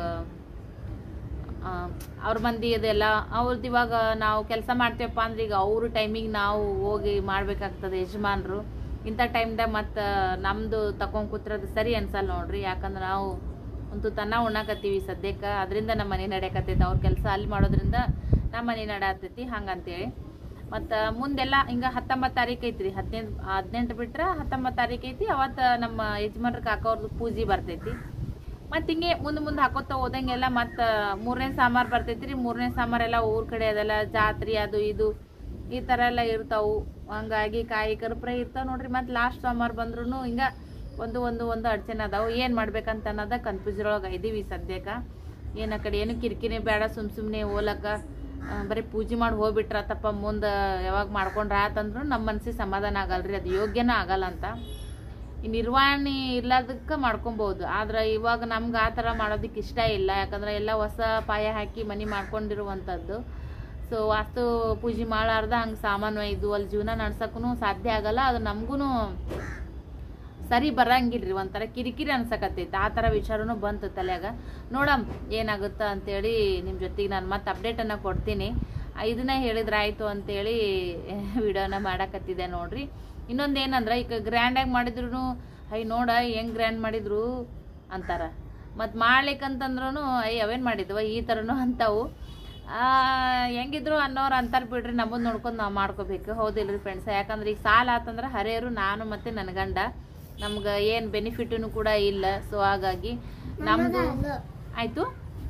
ಅವ್ರ ಮಂದಿ ಅದೆಲ್ಲ ಅವ್ರದ್ದು ಇವಾಗ ನಾವು ಕೆಲಸ ಮಾಡ್ತೀವಪ್ಪ ಅಂದ್ರೆ, ಈಗ ಅವ್ರ ಟೈಮಿಗೆ ನಾವು ಹೋಗಿ ಮಾಡಬೇಕಾಗ್ತದೆ ಯಜಮಾನ್ರು. ಇಂಥ ಟೈಮ್ದಾಗ ಮತ್ತು ನಮ್ಮದು ತಗೊಂಡು ಕೂತ್ರದ ಸರಿ ಅನ್ಸಲ್ಲ ನೋಡ್ರಿ. ಯಾಕಂದ್ರೆ ನಾವು ಒಂದು ತನ್ನ ಉಣ್ಣಾಕತ್ತೀವಿ ಸದ್ಯಕ್ಕೆ, ಅದರಿಂದ ನಮ್ಮ ಮನೆ ನಡೆಯಕತ್ತೈತಿ. ಅವ್ರ ಕೆಲಸ ಅಲ್ಲಿ ಮಾಡೋದ್ರಿಂದ ನಮ್ಮ ಮನೆ ನಡೆಯತ್ತೈತಿ ಹಂಗಂತೇಳಿ. ಮತ್ತು ಮುಂದೆಲ್ಲ ಹಿಂಗೆ 19 ತಾರೀಕು ಐತ್ರಿ. 18 ಬಿಟ್ರೆ 19 ತಾರೀಕು ಐತಿ. ಅವತ್ತು ನಮ್ಮ ಯಜಮಾನ್ರ ಕಾಕೋರ್ದು ಪೂಜೆ ಬರ್ತೈತಿ. ಮತ್ತು ಹಿಂಗೆ ಮುಂದೆ ಹಾಕೋತಾ ಹೋದಂಗೆಲ್ಲ ಮತ್ತು 3ನೇ ಸಾಮಾರು ಬರ್ತೈತಿ ರೀ. 3ನೇ ಸಾಮಾರೆಲ್ಲ ಊರ ಕಡೆ ಅದೆಲ್ಲ ಜಾತ್ರೆ ಅದು ಇದು ಈ ಥರ ಎಲ್ಲ ಇರ್ತಾವೆ. ಹಂಗಾಗಿ ಕಾಯಿ ಕರ್ಪೂರ ಇರ್ತಾವೆ ನೋಡ್ರಿ. ಮತ್ತು ಲಾಸ್ಟ್ ಸಾಮಾರು ಬಂದ್ರೂ ಹಿಂಗೆ ಒಂದು ಅಡಚಣೆ ಅದಾವೆ. ಏನು ಮಾಡ್ಬೇಕಂತ ಅನ್ನೋದ ಕನ್ಫ್ಯೂಸ್ರೊಳಗೆ ಇದೀವಿ ಸದ್ಯಕ್ಕೆ. ಏನು ಕಡೆ ಏನು ಕಿರಿಕಿರಿ ಬೇಡ, ಸುಮ್ಮನೆ ಹೋಲಕ್ಕ ಬರೀ ಪೂಜೆ ಮಾಡಿ ಹೋಗ್ಬಿಟ್ರತ್ತಪ್ಪ, ಮುಂದೆ ಯಾವಾಗ ಮಾಡ್ಕೊಂಡ್ರೆ ಆತಂದ್ರೂ ನಮ್ಮ ಮನಸ್ಸಿಗೆ ಸಮಾಧಾನ ಆಗಲ್ರಿ, ಅದು ಯೋಗ್ಯನೂ ಆಗಲ್ಲ ಅಂತ. ಈ ನಿರ್ವಹಣೆ ಇಲ್ಲದಕ್ಕೆ ಮಾಡ್ಕೊಬೋದು. ಆದ್ರೆ ಇವಾಗ ನಮ್ಗೆ ಆ ಥರ ಮಾಡೋದಕ್ಕೆ ಇಷ್ಟ ಇಲ್ಲ. ಯಾಕಂದ್ರೆ ಎಲ್ಲ ಹೊಸ ಪಾಯ ಹಾಕಿ ಮನೆ ಮಾಡ್ಕೊಂಡಿರುವಂಥದ್ದು. ಸೊ ವಾಸ್ತು ಪೂಜೆ ಮಾಡಾರ್ದ ಹಂಗೆ ಸಾಮಾನು ಒಯ್ದು ಅಲ್ಲಿ ಜೀವನ ನಡ್ಸೋಕ್ಕೂ ಸಾಧ್ಯ ಆಗಲ್ಲ. ಅದು ನಮಗೂ ಸರಿ ಬರಂಗಿಲ್ರಿ, ಒಂಥರ ಕಿರಿಕಿರಿ ಅನ್ಸಕತ್ತೈತಿ. ಆ ಥರ ವಿಚಾರನೂ ಬಂತು ತಲೆಯಾಗ. ನೋಡಮ್ ಏನಾಗುತ್ತಾ ಅಂತೇಳಿ ನಿಮ್ಮ ಜೊತೆಗೆ ನಾನು ಮತ್ತೆ ಅಪ್ಡೇಟನ್ನು ಕೊಡ್ತೀನಿ. ಇದನ್ನ ಹೇಳಿದ್ರೆ ಆಯಿತು ಅಂತೇಳಿ ವಿಡಿಯೋನ ಮಾಡಕತ್ತಿದ್ದೆ ನೋಡ್ರಿ. ಇನ್ನೊಂದು ಏನಂದ್ರೆ, ಈಗ ಗ್ರ್ಯಾಂಡಾಗಿ ಮಾಡಿದ್ರು ನೋಡ ಹೆಂಗೆ ಗ್ರ್ಯಾಂಡ್ ಮಾಡಿದ್ರು ಅಂತಾರ, ಮತ್ತು ಮಾಡ್ಲಿಕ್ಕಂತಂದ್ರೂ ಅವೇನು ಮಾಡಿದ್ವ ಈ ಥರನೂ ಅಂತಾವು. ಹೆಂಗಿದ್ರು ಅನ್ನೋರು ಅಂತಾರೆ ಬಿಡ್ರಿ, ನಮ್ಮದು ನೋಡ್ಕೊಂಡು ನಾವು ಮಾಡ್ಕೋಬೇಕು. ಹೌದಿಲ್ರಿ ಫ್ರೆಂಡ್ಸ್? ಯಾಕಂದ್ರೆ ಈಗ ಸಾಲ ಆತಂದ್ರೆ ಹರಿಯರು ನಾನು ಮತ್ತು ನನ್ನ ಗಂಡ, ನಮ್ಗೆ ಏನು ಬೆನಿಫಿಟೂ ಕೂಡ ಇಲ್ಲ. ಸೊ ಹಾಗಾಗಿ ನಮ್ಮದು ಆಯಿತು.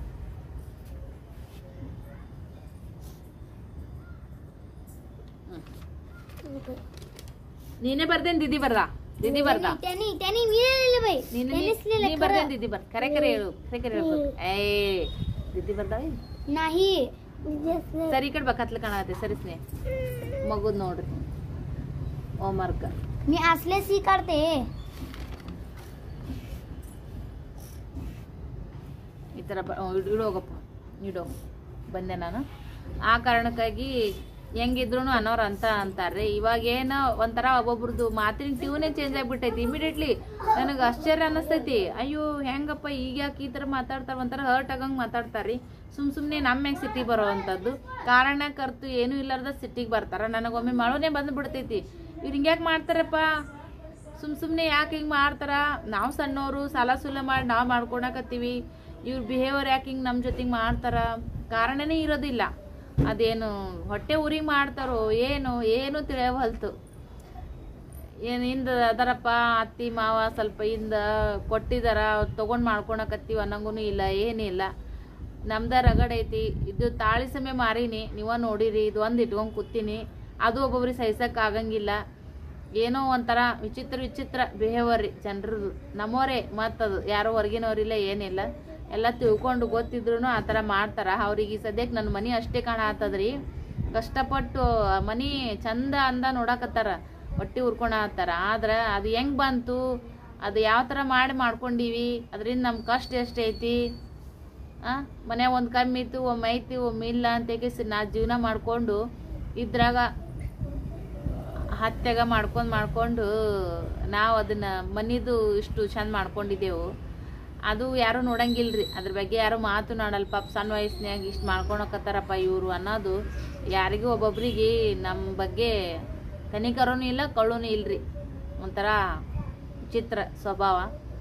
ನೀನೇ ಬರ್ದೇನ್ ದಿದಿ ಬರ್ದ? ದಿದಿ ಬರ್ದ? ನೀ ಬರ್ದೇನ್ ದಿದಿ ಬರ್? ಕರೆ ಕರೆ ಹೇಳು, ಕರೆ ಕರೆ ಹೇಳು. ದಿದಿ ಬರ್ದಾವೆ नाही. ಸರಿ, ಈ ಕಡೆ ಬಕತ್ಲ ಕಾಣತ್ತೆ. ಸರಿ ಸ್ನೇಹ, ಮಗುದ್ ನೋಡ್ರಿ ಹೋಮ್ವರ್ಕ್. मी असले सी करते ಈ ಥರ ಇಡೋಗಪ್ಪ, ಇಡೋ ಬಂದೆ ನಾನು. ಆ ಕಾರಣಕ್ಕಾಗಿ ಹೆಂಗಿದ್ರು ಅನ್ನೋರು ಅಂತಾರ್ರಿ. ಇವಾಗ ಏನೋ ಒಂಥರ ಒಬ್ಬೊಬ್ರದ್ದು ಮಾತಿನ ಟ್ಯೂನೇ ಚೇಂಜ್ ಆಗಿಬಿಟ್ಟೈತಿ. ಇಮಿಡಿಯೇಟ್ಲಿ ನನಗೆ ಆಶ್ಚರ್ಯ ಅನ್ನಿಸ್ತೈತಿ. ಅಯ್ಯೋ ಹೆಂಗಪ್ಪ ಈಗ ಯಾಕೆ ಈ ಥರ ಮಾತಾಡ್ತಾರೆ, ಒಂಥರ ಹರ್ಟ್ ಆಗಂಗೆ ಮಾತಾಡ್ತಾರ್ರಿ. ಸುಮ್ಮನೆ ನಮ್ಮ ಮ್ಯಾಗ ಸಿಟ್ಟಿಗೆ ಬರೋವಂಥದ್ದು, ಕಾರಣ ಕರ್ತು ಏನೂ ಇಲ್ಲಾರ್ದ ಸಿಟ್ಟಿಗೆ ಬರ್ತಾರೆ. ನನಗೊಮ್ಮೆ ಮಳುನೇ ಬಂದುಬಿಡ್ತೈತಿ. ಇವ್ರು ಹಿಂಗ್ಯಾಕೆ ಮಾಡ್ತಾರಪ್ಪ, ಸುಮ್ಮನೆ ಯಾಕೆ ಹಿಂಗೆ ಮಾಡ್ತಾರ? ನಾವು ಸಣ್ಣವರು ಸಾಲ ಸೂಲ ಮಾಡಿ ನಾವು ಮಾಡ್ಕೊಳಕತ್ತೀವಿ, ಇವ್ರ ಬಿಹೇವಿಯರ್ ಯಾಕೆ ಹಿಂಗೆ ನಮ್ಮ ಜೊತೆಗೆ ಮಾಡ್ತಾರ? ಕಾರಣನೇ ಇರೋದಿಲ್ಲ. ಅದೇನು ಹೊಟ್ಟೆ ಉರಿಗೆ ಮಾಡ್ತಾರೋ ಏನು ತಿಳಿಯವಲ್ತು. ಏನು ಹಿಂದ ಅದರಪ್ಪ ಅತ್ತಿ ಮಾವ ಸ್ವಲ್ಪ ಹಿಂದ ಕೊಟ್ಟಿದಾರ, ತೊಗೊಂಡು ಮಾಡ್ಕೊಳಕತ್ತೀವಿ ಅನ್ನಂಗೂ ಇಲ್ಲ, ಏನಿಲ್ಲ. ನಮ್ದ ರಗಡ್ ಐತಿ. ಇದು ತಾಳಿ ಸಮಯ ಮಾರೀನಿ, ನೀವ ನೋಡಿರಿ. ಇದು ಒಂದು ಇಟ್ಕೊಂಡು ಕೂತೀನಿ, ಅದು ಒಬ್ಬೊಬ್ರಿಗೆ ಸಹಿಸಕ್ಕೆ ಆಗಂಗಿಲ್ಲ. ಏನೋ ಒಂಥರ ವಿಚಿತ್ರ ಬಿಹೇವಿಯರ್ ರೀ ಜನರದು. ನಮ್ಮವರೇ ಮತ್ತದು ಯಾರೋ ಹೊರಗಿನವ್ರಿಲ್ಲ, ಏನಿಲ್ಲ. ಎಲ್ಲ ತಿಳ್ಕೊಂಡು ಗೊತ್ತಿದ್ರು ಆ ಥರ ಮಾಡ್ತಾರೆ. ಅವ್ರಿಗೆ ಸದ್ಯಕ್ಕೆ ನನ್ನ ಮನೆ ಅಷ್ಟೇ ಕಾಣತ್ತದ್ರಿ. ಕಷ್ಟಪಟ್ಟು ಮನೆ ಚಂದ ಅಂದ ನೋಡಕತ್ತಾರ, ಹೊಟ್ಟೆ ಉರ್ಕೊಳತ್ತಾರ. ಆದ್ರೆ ಅದು ಹೆಂಗೆ ಬಂತು, ಅದು ಯಾವ ಥರ ಮಾಡ್ಕೊಂಡೀವಿ, ಅದರಿಂದ ನಮ್ಮ ಕಷ್ಟ ಎಷ್ಟೈತಿ. ಮನೆ ಒಂದು ಕಮ್ಮಿ ಇತ್ತು, ಒಮ್ಮೆ ಐತಿ ಒಮ್ಮೆ ಇಲ್ಲ ಅಂತ ನಾ ಜೀವನ ಮಾಡಿಕೊಂಡು ಇದ್ರಾಗ ಹತ್ಯಾಗ ಮಾಡ್ಕೊಂಡು ನಾವು ಅದನ್ನು ಮನಿದು ಇಷ್ಟು ಚಂದ ಮಾಡ್ಕೊಂಡಿದ್ದೆವು. ಅದು ಯಾರು ನೋಡಂಗಿಲ್ರಿ, ಅದ್ರ ಬಗ್ಗೆ ಯಾರು ಮಾತನಾಡಲ್ಲ. ಪಾಪ ಸಣ್ಣ ವಯಸ್ಸಿನಾಗ ಇಷ್ಟು ಮಾಡ್ಕೊಳಕತ್ತಾರಪ್ಪ ಇವರು ಅನ್ನೋದು ಯಾರಿಗೂ ಒಬ್ಬೊಬ್ರಿಗೆ ನಮ್ಮ ಬಗ್ಗೆ ಕನಿಕರನೂ ಇಲ್ಲ, ಕಳುನೂ ಇಲ್ರಿ. ಒಂಥರ ವಿಚಿತ್ರ ಸ್ವಭಾವ.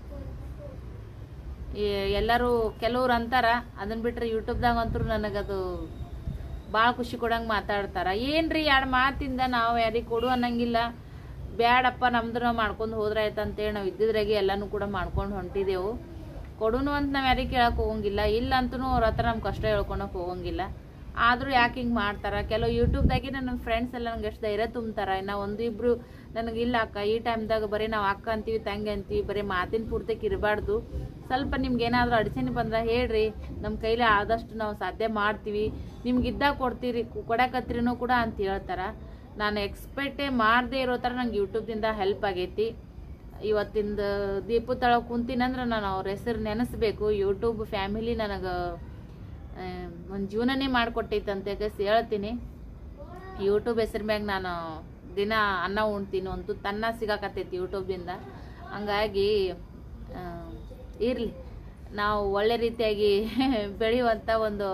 ಎಲ್ಲರೂ ಕೆಲವ್ರು ಅಂತಾರ, ಅದನ್ನ ಬಿಟ್ರೆ ಯೂಟ್ಯೂಬ್ದಾಗ ಅಂತೂ ನನಗದು ಭಾಳ ಖುಷಿ ಕೊಡಂಗೆ ಮಾತಾಡ್ತಾರ. ಏನ್ರಿ ಎರಡು ಮಾತಿಂದ ನಾವು ಯಾರಿಗೆ ಕೊಡು ಅನ್ನಂಗಿಲ್ಲ. ಬ್ಯಾಡಪ್ಪ ನಮ್ದು ನಾವು ಮಾಡ್ಕೊಂಡು ಹೋದ್ರೆ ಆಯ್ತು ಅಂತೇಳಿ ನಾವು ಇದ್ದಿದ್ರಾಗೆ ಎಲ್ಲನೂ ಕೂಡ ಮಾಡ್ಕೊಂಡು ಹೊಂಟಿದೆವು. ಕೊಡುನು ಅಂತ ನಾವು ಯಾರಿಗೆ ಕೇಳಕ್ಕೆ ಹೋಗಂಗಿಲ್ಲ, ಇಲ್ಲ ಅಂತೂ ಅವ್ರ ಹತ್ರ ನಮ್ಮ ಕಷ್ಟ ಹೇಳ್ಕೊಳಕ್ಕೆ ಹೋಗಂಗಿಲ್ಲ. ಆದರೂ ಯಾಕೆ ಹಿಂಗೆ ಮಾಡ್ತಾರೆ? ಕೆಲವು ಯೂಟ್ಯೂಬ್ದಾಗೆ ನನ್ನ ಫ್ರೆಂಡ್ಸ್ ಎಲ್ಲ ನಂಗೆ ಎಷ್ಟು ಧೈರ್ಯ ತುಂಬ್ತಾರೆ. ಇನ್ನು ಒಂದು ಇಬ್ಬರು ನನಗಿಲ್ಲ ಅಕ್ಕ, ಈ ಟೈಮ್ದಾಗ ಬರೀ ನಾವು ಅಕ್ಕ ಅಂತೀವಿ, ತಂಗಿ ಅಂತೀವಿ, ಬರೀ ಮಾತಿನ ಪೂರ್ತಕ್ಕೆ ಇರಬಾರ್ದು. ಸ್ವಲ್ಪ ನಿಮ್ಗೆ ಏನಾದರೂ ಅಡಚಣೆ ಬಂದ್ರೆ ಹೇಳ್ರಿ, ನಮ್ಮ ಕೈಲಿ ಆದಷ್ಟು ನಾವು ಸಾಧ್ಯ ಮಾಡ್ತೀವಿ, ನಿಮ್ಗಿದ್ದಾಗ ಕೊಡಕತ್ರಿನೂ ಕೂಡ ಅಂತ ಹೇಳ್ತಾರೆ. ನಾನು ಎಕ್ಸ್ಪೆಕ್ಟೇ ಮಾಡದೇ ಇರೋ ಥರ ನಂಗೆ ಯೂಟ್ಯೂಬ್ದಿಂದ ಹೆಲ್ಪ್ ಆಗೈತಿ. ಇವತ್ತಿಂದ ದೀಪ ತಳಗೆ ಕುಂತೀನಂದ್ರೆ ನಾನು ಅವ್ರ ಹೆಸರು ನೆನೆಸ್ಬೇಕು. ಯೂಟ್ಯೂಬ್ ಫ್ಯಾಮಿಲಿ ನನಗೆ ಒಂದು ಜೀವನನೇ ಮಾಡಿಕೊಟ್ಟೈತೆ ಅಂತ ಹೇಳ್ತೀನಿ. ಯೂಟ್ಯೂಬ್ ಹೆಸರು ಮ್ಯಾಗ ನಾನು ದಿನ ಅನ್ನ ಉಣ್ತೀನಿ, ಒಂದು ತನ್ನ ಸಿಗಾಕತ್ತೈತಿ ಯೂಟ್ಯೂಬಿಂದ. ಹಂಗಾಗಿ ಇರಲಿ, ನಾವು ಒಳ್ಳೆ ರೀತಿಯಾಗಿ ಬೆಳೆಯುವಂಥ ಒಂದು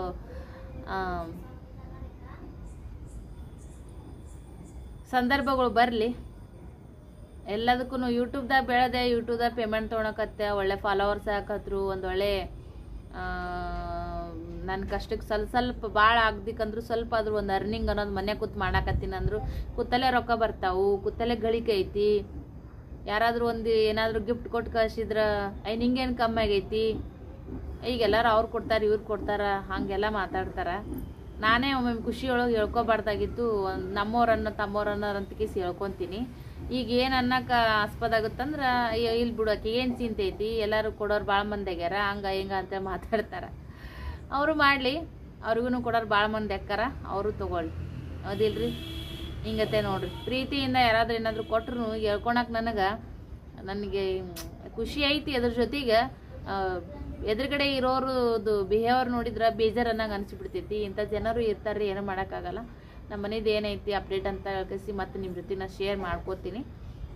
ಸಂದರ್ಭಗಳು ಬರಲಿ. ಎಲ್ಲದಕ್ಕೂ ಯೂಟ್ಯೂಬ್ದಾಗ ಬೆಳೆದೆ, ಯೂಟ್ಯೂಬ್ದಾಗ ಪೇಮೆಂಟ್ ತೊಗೊಳಕತ್ತೆ, ಒಳ್ಳೆ ಫಾಲೋವರ್ಸ್ ಹಾಕತ್ರು, ಒಂದು ಒಳ್ಳೆ ನನ್ನ ಕಷ್ಟಕ್ಕೆ ಸ್ವಲ್ಪ ಭಾಳ ಆಗ್ದಿಕ್ಕಂದ್ರು ಸ್ವಲ್ಪ ಆದ್ರೂ ಒಂದು ಅರ್ನಿಂಗ್ ಅನ್ನೋದು ಮನೆ ಕೂತ್ ಮಾಡಾಕತ್ತೀನಿ ಅಂದ್ರು ಕೂತಲ್ಲೇ ರೊಕ್ಕ ಬರ್ತಾವು, ಕೂತಲ್ಲೇ ಗಳಿಕೆ ಐತಿ. ಯಾರಾದರೂ ಒಂದು ಏನಾದರೂ ಗಿಫ್ಟ್ ಕೊಟ್ಟು ಕಳಿಸಿದ್ರೆ ನಿಂಗೇನು ಕಮ್ಮಿ ಆಗೈತಿ, ಈಗೆಲ್ಲರೂ ಅವ್ರು ಕೊಡ್ತಾರೆ ಇವ್ರು ಕೊಡ್ತಾರ ಹಾಗೆಲ್ಲ ಮಾತಾಡ್ತಾರೆ. ನಾನೇ ಒಮ್ಮೆ ಖುಷಿಯೊಳಗೆ ಹೇಳ್ಕೊಬಾರ್ದಾಗಿತ್ತು, ನಮ್ಮವ್ರನ್ನ ತಮ್ಮವ್ರನ್ನೋರಂತ ಕೇಸಿ ಹೇಳ್ಕೊತೀನಿ. ಈಗ ಏನು ಅನ್ನಕ್ಕೆ ಆಸ್ಪದ ಆಗುತ್ತಂದ್ರೆ ಇಲ್ಲಿ ಬಿಡೋಕೆ ಏನು ಚಿಂತೆ ಐತಿ, ಎಲ್ಲರೂ ಕೊಡೋರು ಭಾಳ ಮಂದಿ ಆಗ್ಯಾರ, ಹಂಗೆ ಹಿಂಗೆ ಅಂತ ಮಾತಾಡ್ತಾರೆ. ಅವರು ಮಾಡಲಿ, ಅವ್ರಿಗೂ ಕೊಡೋರು ಭಾಳ ಮಂದಿ ಅಕ್ಕಾರ, ಅವರು ತೊಗೊಳ್ಳಿ. ಹೌದಿಲ್ರಿ? ಹಿಂಗತ್ತೆ ನೋಡ್ರಿ, ಪ್ರೀತಿಯಿಂದ ಯಾರಾದ್ರೂ ಏನಾದರೂ ಕೊಟ್ರು ಹೇಳ್ಕೊಳಕ್ಕೆ ನನಗೆ ಖುಷಿ ಐತಿ. ಅದ್ರ ಜೊತೆಗೆ ಎದುರುಗಡೆ ಇರೋರದು ಬಿಹೇವಿಯರ್ ನೋಡಿದ್ರೆ ಬೇಜಾರು ಅನ್ನಂಗೆ ಅನಿಸ್ಬಿಡ್ತೈತಿ. ಇಂಥ ಜನರು ಇರ್ತಾರೆ, ಏನೂ ಮಾಡೋಕ್ಕಾಗಲ್ಲ. ನಮ್ಮ ಮನೇದು ಏನೈತಿ ಅಪ್ಡೇಟ್ ಅಂತ ಹೇಳ್ಕಸಿ ಮತ್ತೆ ನಿಮ್ಮ ಜೊತೆ ನಾನು ಶೇರ್ ಮಾಡ್ಕೋತೀನಿ.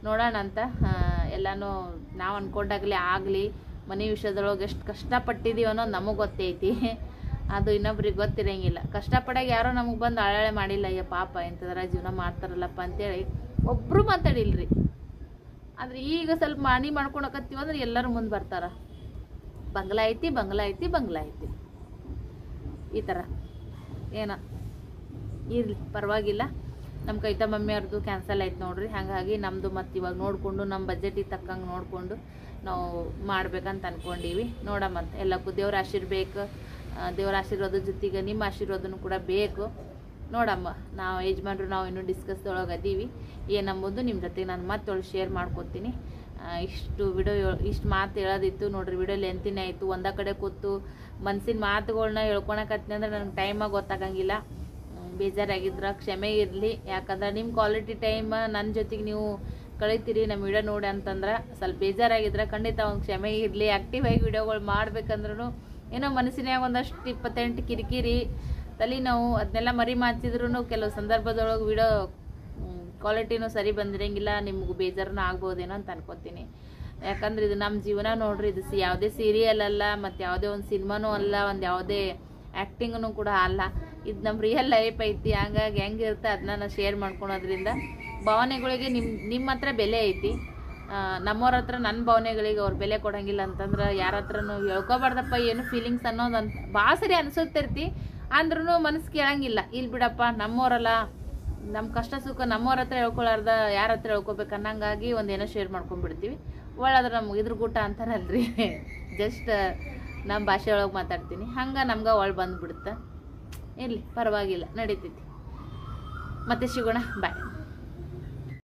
ನೋಡೋಣ ಅಂತ. ಎಲ್ಲನೂ ನಾವು ಅಂದ್ಕೊಂಡಾಗಲಿ ಆಗಲಿ ಮನೆ ವಿಷಯದೊಳಗೆ ಎಷ್ಟು ಕಷ್ಟಪಟ್ಟಿದ್ದೀವಿ ಅನ್ನೋದು ನಮಗೆ ಗೊತ್ತೈತಿ, ಅದು ಇನ್ನೊಬ್ರಿಗೆ ಗೊತ್ತಿರೋಂಗಿಲ್ಲ. ಕಷ್ಟಪಡಾಗ ಯಾರೋ ನಮಗೆ ಬಂದು ಆಳಾಳೆ ಮಾಡಿಲ್ಲ, ಅಯ್ಯ ಪಾಪ ಎಂಥದ್ರ ಜೀವನ ಮಾಡ್ತಾರಲ್ಲಪ್ಪ ಅಂತೇಳಿ ಒಬ್ಬರು ಮಾತಾಡಿಲ್ರಿ. ಆದರೆ ಈಗ ಸ್ವಲ್ಪ ಮನೆ ಮಾಡ್ಕೊಳಕತ್ತೀವಂದ್ರೆ ಎಲ್ಲರೂ ಮುಂದೆ ಬರ್ತಾರೆ, ಬಂಗ್ಲಾ ಐತಿ ಬಂಗ್ಲಾ ಐತಿ ಬಂಗ್ಲಾ ಐತಿ ಈ ಥರ ಏನೋ ಇರಲಿ ಪರವಾಗಿಲ್ಲ. ನಮ್ಮ ಕೈತ ಮಮ್ಮಿಯವ್ರದ್ದು ಕ್ಯಾನ್ಸಲ್ ಆಯ್ತು ನೋಡ್ರಿ. ಹಾಗಾಗಿ ನಮ್ಮದು ಮತ್ತು ಇವಾಗ ನೋಡಿಕೊಂಡು ನಮ್ಮ ಬಜೆಟಿಗೆ ತಕ್ಕಂಗೆ ನೋಡಿಕೊಂಡು ನಾವು ಮಾಡ್ಬೇಕಂತ ಅಂದ್ಕೊಂಡೀವಿ. ನೋಡಮ್ಮಂತ ಎಲ್ಲಕ್ಕೂ ದೇವ್ರ ಆಶೀರ್ಬೇಕು, ದೇವ್ರ ಆಶೀರ್ವಾದ ಜೊತೆಗೆ ನಿಮ್ಮ ಆಶೀರ್ವಾದನೂ ಕೂಡ ಬೇಕು. ನೋಡಮ್ಮ, ನಾವು ಯಜಮಾನ್ರು ನಾವು ಇನ್ನೂ ಡಿಸ್ಕಸ್ದೊಳಗೆ ಅದೀವಿ. ಏನಂಬುದು ನಿಮ್ಮ ಜೊತೆಗೆ ನಾನು ಮತ್ತೊಳಗೆ ಶೇರ್ ಮಾಡ್ಕೊತೀನಿ. ಇಷ್ಟು ಮಾತು ಹೇಳೋದಿತ್ತು ನೋಡ್ರಿ. ವಿಡಿಯೋ ಲೆಂತಿನೇ ಆಯಿತು. ಒಂದೇ ಕಡೆ ಕೂತು ಮನ್ಸಿನ ಮಾತುಗಳನ್ನ ಹೇಳ್ಕೊಳಕತ್ತೀನಿ ಅಂದ್ರೆ ನನಗೆ ಟೈಮಾಗಿ ಗೊತ್ತಾಗಂಗಿಲ್ಲ. ಬೇಜಾರಾಗಿದ್ರೆ ಕ್ಷಮೆ ಇರಲಿ. ಯಾಕಂದ್ರೆ ನಿಮ್ಮ ಕ್ವಾಲಿಟಿ ಟೈಮ್ ನನ್ನ ಜೊತೆಗೆ ನೀವು ಕಳೀತೀರಿ ನಮ್ಮ ವಿಡಿಯೋ ನೋಡಿ ಅಂತಂದ್ರೆ ಸ್ವಲ್ಪ ಬೇಜಾರಾಗಿದ್ರೆ ಖಂಡಿತ ಒಂದು ಕ್ಷಮೆ ಇರಲಿ. ಆ್ಯಕ್ಟಿವ್ ಆಗಿ ವಿಡಿಯೋಗಳು ಮಾಡ್ಬೇಕಂದ್ರೂ ಏನೋ ಮನಸ್ಸಿನಾಗ ಒಂದಷ್ಟು 28 ಕಿರಿಕಿರಿ ತಲೆನೋವು ಅದನ್ನೆಲ್ಲ ಮರಿ ಮಾಚಿದ್ರೂ ಕೆಲವು ಸಂದರ್ಭದೊಳಗೆ ವಿಡಿಯೋ ಕ್ವಾಲಿಟಿನೂ ಸರಿ ಬಂದಿರಂಗಿಲ್ಲ. ನಿಮಗೂ ಬೇಜಾರನ್ನ ಆಗ್ಬೋದೇನೋ ಅಂತ ಅನ್ಕೋತೀನಿ. ಯಾಕಂದ್ರೆ ಇದು ನಮ್ಮ ಜೀವನ ನೋಡ್ರಿ. ಇದು ಯಾವುದೇ ಸೀರಿಯಲ್ ಅಲ್ಲ, ಮತ್ತು ಯಾವುದೇ ಒಂದು ಸಿನಿಮಾನೂ ಅಲ್ಲ, ಒಂದು ಯಾವುದೇ ಆ್ಯಕ್ಟಿಂಗೂ ಕೂಡ ಅಲ್ಲ. ಇದು ನಮ್ಮ ರಿಯಲ್ ಲೈಫ್ ಐತಿ. ಹಂಗಾಗಿ ಹೆಂಗಿರುತ್ತೆ ಅದನ್ನ ನಾನು ಶೇರ್ ಮಾಡ್ಕೊಳೋದ್ರಿಂದ ಭಾವನೆಗಳಿಗೆ ನಿಮ್ಮ ಹತ್ರ ಬೆಲೆ ಐತಿ. ನಮ್ಮವ್ರ ಹತ್ರ ನನ್ನ ಭಾವನೆಗಳಿಗೆ ಅವ್ರು ಬೆಲೆ ಕೊಡೋಂಗಿಲ್ಲ ಅಂತಂದ್ರೆ ಯಾರ ಹತ್ರನೂ ಹೇಳ್ಕೊಬಾರ್ದಪ್ಪ ಏನು ಫೀಲಿಂಗ್ಸ್ ಅನ್ನೋದು ಅಂತ ಭಾಳ ಸರಿ ಅನ್ಸುತ್ತಿರ್ತಿ. ಅಂದ್ರೂ ಮನಸ್ಸು ಕೇಳಂಗಿಲ್ಲ. ಇಲ್ಲಿ ಬಿಡಪ್ಪ ನಮ್ಮವರಲ್ಲ, ನಮ್ಮ ಕಷ್ಟ ಸುಖ ನಮ್ಮವ್ರ ಹತ್ರ ಹೇಳ್ಕೊಳಾರ್ದ ಯಾರ ಹತ್ರ ಹೇಳ್ಕೊಬೇಕು ಅನ್ನಂಗಾಗಿ ಒಂದೇನೋ ಶೇರ್ ಮಾಡ್ಕೊಂಡ್ಬಿಡ್ತೀವಿ. ಒಳ್ಳಾದ್ರೆ ನಮ್ಗೆ ಇದ್ರ ಗೂಟ ಅಂತಾರಲ್ರಿ, ಜಸ್ಟ್ ನಮ್ಮ ಭಾಷೆ ಒಳಗೆ ಮಾತಾಡ್ತೀನಿ, ಹಂಗೆ ನಮ್ಗೆ ಒಳ ಬಂದುಬಿಡುತ್ತೆ. ಇರಲಿ ಪರವಾಗಿಲ್ಲ, ನಡೀತೈತಿ. ಮತ್ತೆ ಸಿಗೋಣ, ಬಾಯ್.